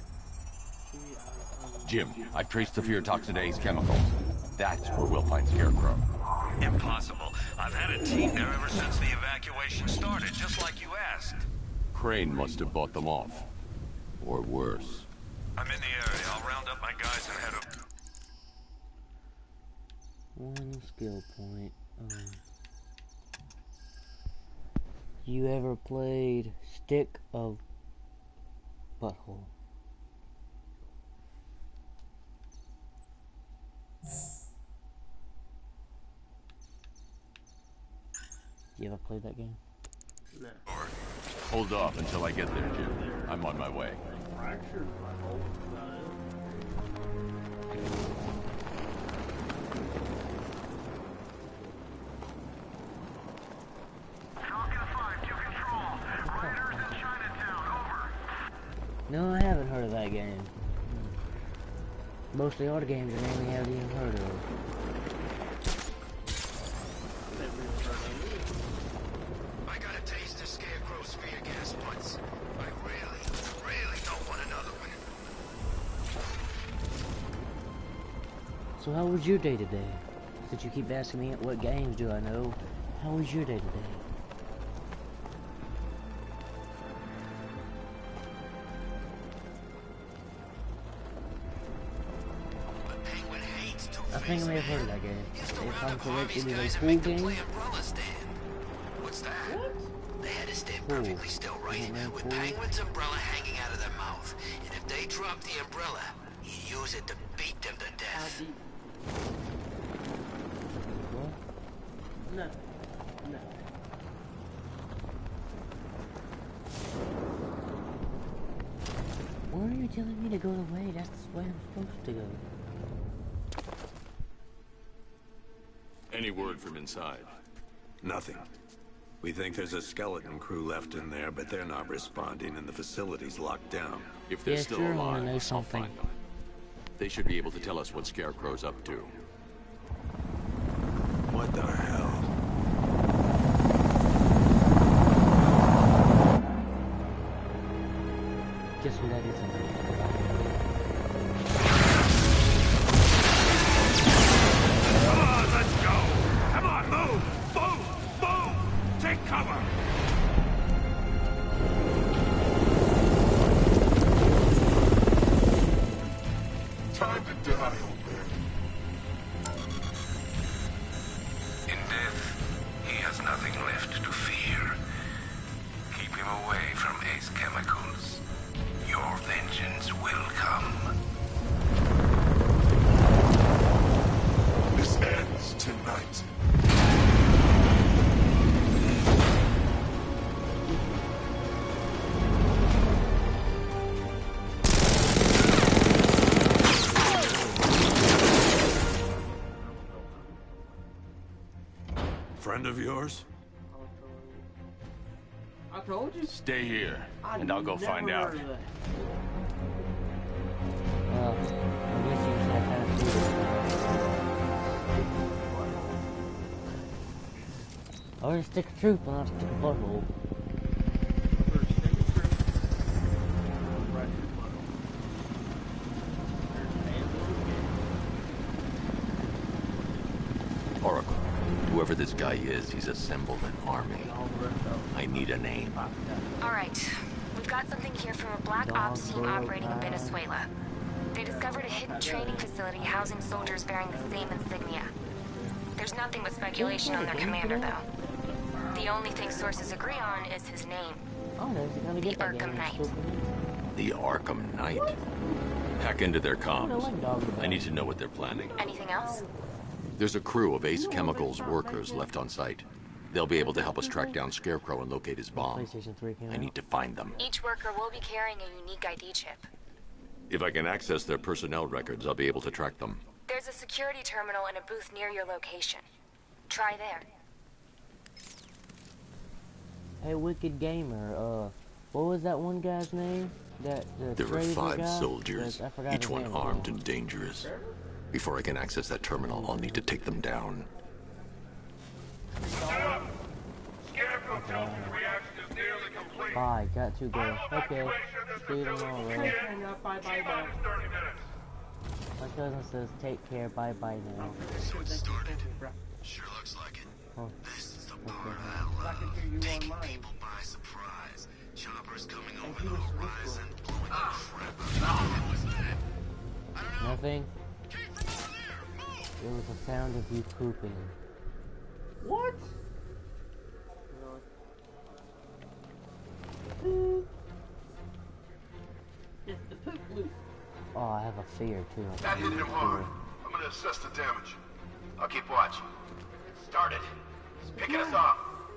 Jim, I've traced the fear toxin to Ace Chemicals. That's where we'll find Scarecrow. Impossible. I've had a team there ever since the evacuation started, just like you asked. Crane must have bought them off. Or worse. I'm in the area. I'll round up my guys and head up. One skill point. You ever played Stick of Butthole? You ever played that game? No. Hold off until I get there, Jim. I'm on my way. Fractured butthole. No, I haven't heard of that game. Mostly all the games I mainly haven't even heard of. I got a taste of Scarecrow's fear gas once. I really don't want another one. So how was your day today? Since you keep asking me what games do I know, how was your day today? I think I may have heard of that game. If I'm correct, it is a pool game. What's that? They had to stand perfectly still, right? With Penguin's umbrella hanging out of their mouth. And if they dropped the umbrella, he'd use it to beat them to death. No. Why are you telling me to go away? That's where I'm supposed to go. Any word from inside? Nothing. We think there's a skeleton crew left in there, but they're not responding and the facility's locked down. If they're still sure, I alive, know I'll something. find them. They should be able to tell us what Scarecrow's up to. What the hell? Guess who that is? Come on, let's go! Come on, move! Move! Take cover! Time to die, old man. In death, he has nothing left to fear. Keep him away from Ace Chemicals. Your vengeance will come. This ends tonight. Friend of yours? I told you. Stay here, and I'll go find never out. heard of that. I guess you just have to do it. Or Stick of Truth, but not Stick of Butthole. Oracle, whoever this guy is, he's assembled an army. I need a name. All right. We've got something here from a black ops team operating in Venezuela. They discovered a hidden training facility housing soldiers bearing the same insignia. There's nothing but speculation on their commander, though. The only thing sources agree on is his name. The Arkham Knight. The Arkham Knight? Hack into their comms. I need to know what they're planning. Anything else? There's a crew of Ace Chemicals workers left on site. They'll be able to help us track down Scarecrow and locate his bomb. I need to find them. Each worker will be carrying a unique ID chip. If I can access their personnel records, I'll be able to track them. There's a security terminal and a booth near your location. Try there. Hey, Wicked Gamer, what was that one guy's name? There are 5 guy? soldiers, each one armed and dangerous. Before I can access that terminal, I'll need to take them down. Bye, got to go. Okay, see you tomorrow. Bye, bye, bye. My cousin says take care, bye bye now. So it started. Sure looks like it. Oh. This is the part I love. Taking people by surprise. Choppers coming over the horizon, blowing the crap out of What was that? I don't know. Nothing. It was the sound of you pooping. What? It's the poop loop. Oh, I have a fear too. That hit him hard. I'm gonna assess the damage. I'll keep watching. Started. It's picking us off.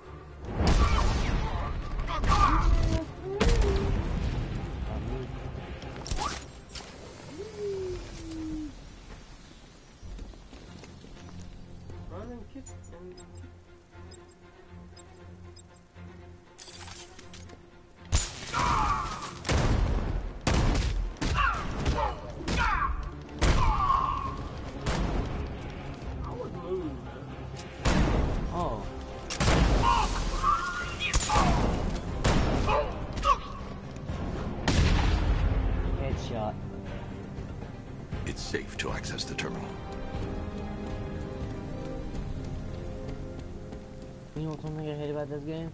Run and kick and... Oh. Headshot. It's safe to access the terminal. You know something I hate about this game?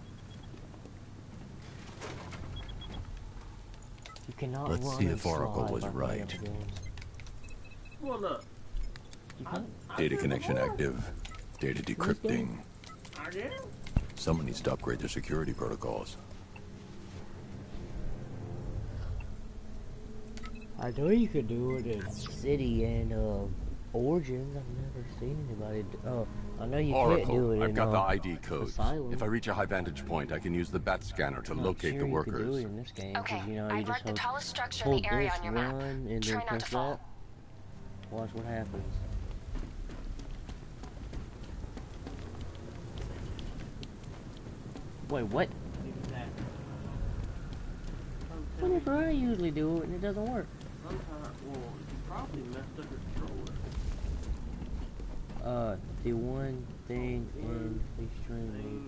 You cannot Let's run see and if Oracle slide was like right. other games. Well, look. You can't. Data connection active. Data decrypting. Again? Someone needs to upgrade their security protocols. I know you could do it in City and Origins. I've never seen anybody. I know you can't do it in I've got the ID code. Asylum. If I reach a high vantage point, I can use the bat scanner to locate the workers. You can do it in this game, Okay, you know, I've you just marked the tallest structure in hold the area this, on your map. run, and Try then not press to fall. that. Watch what happens. Wait, what? Whenever I usually do it and it doesn't work. Sometimes, well, you probably messed up your controller. The one thing in extreme mode.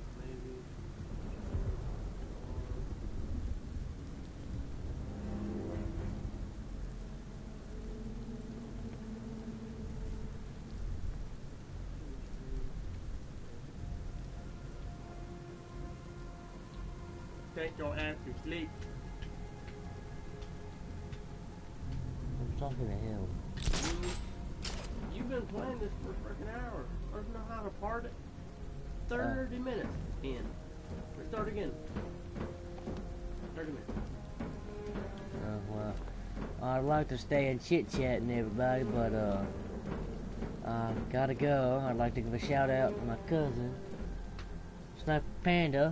Take your ass to sleep. I'm talking to him. You've been playing this for a freaking hour. Let's know how to part it. 30 minutes in. Let's start again. 30 minutes. Well, I'd like to stay and chit-chatting everybody, but I've gotta go. I'd like to give a shout out to my cousin, Sniper Panda.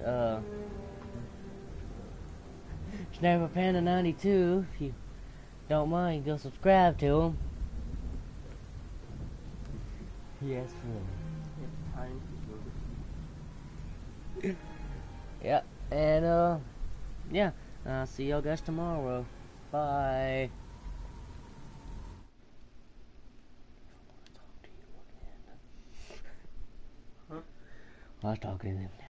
Sniper Panda 92. If you don't mind, go subscribe to him. Yes, really. Yeah, and yeah. I'll see y'all guys tomorrow. Bye. Huh? I was talking to them.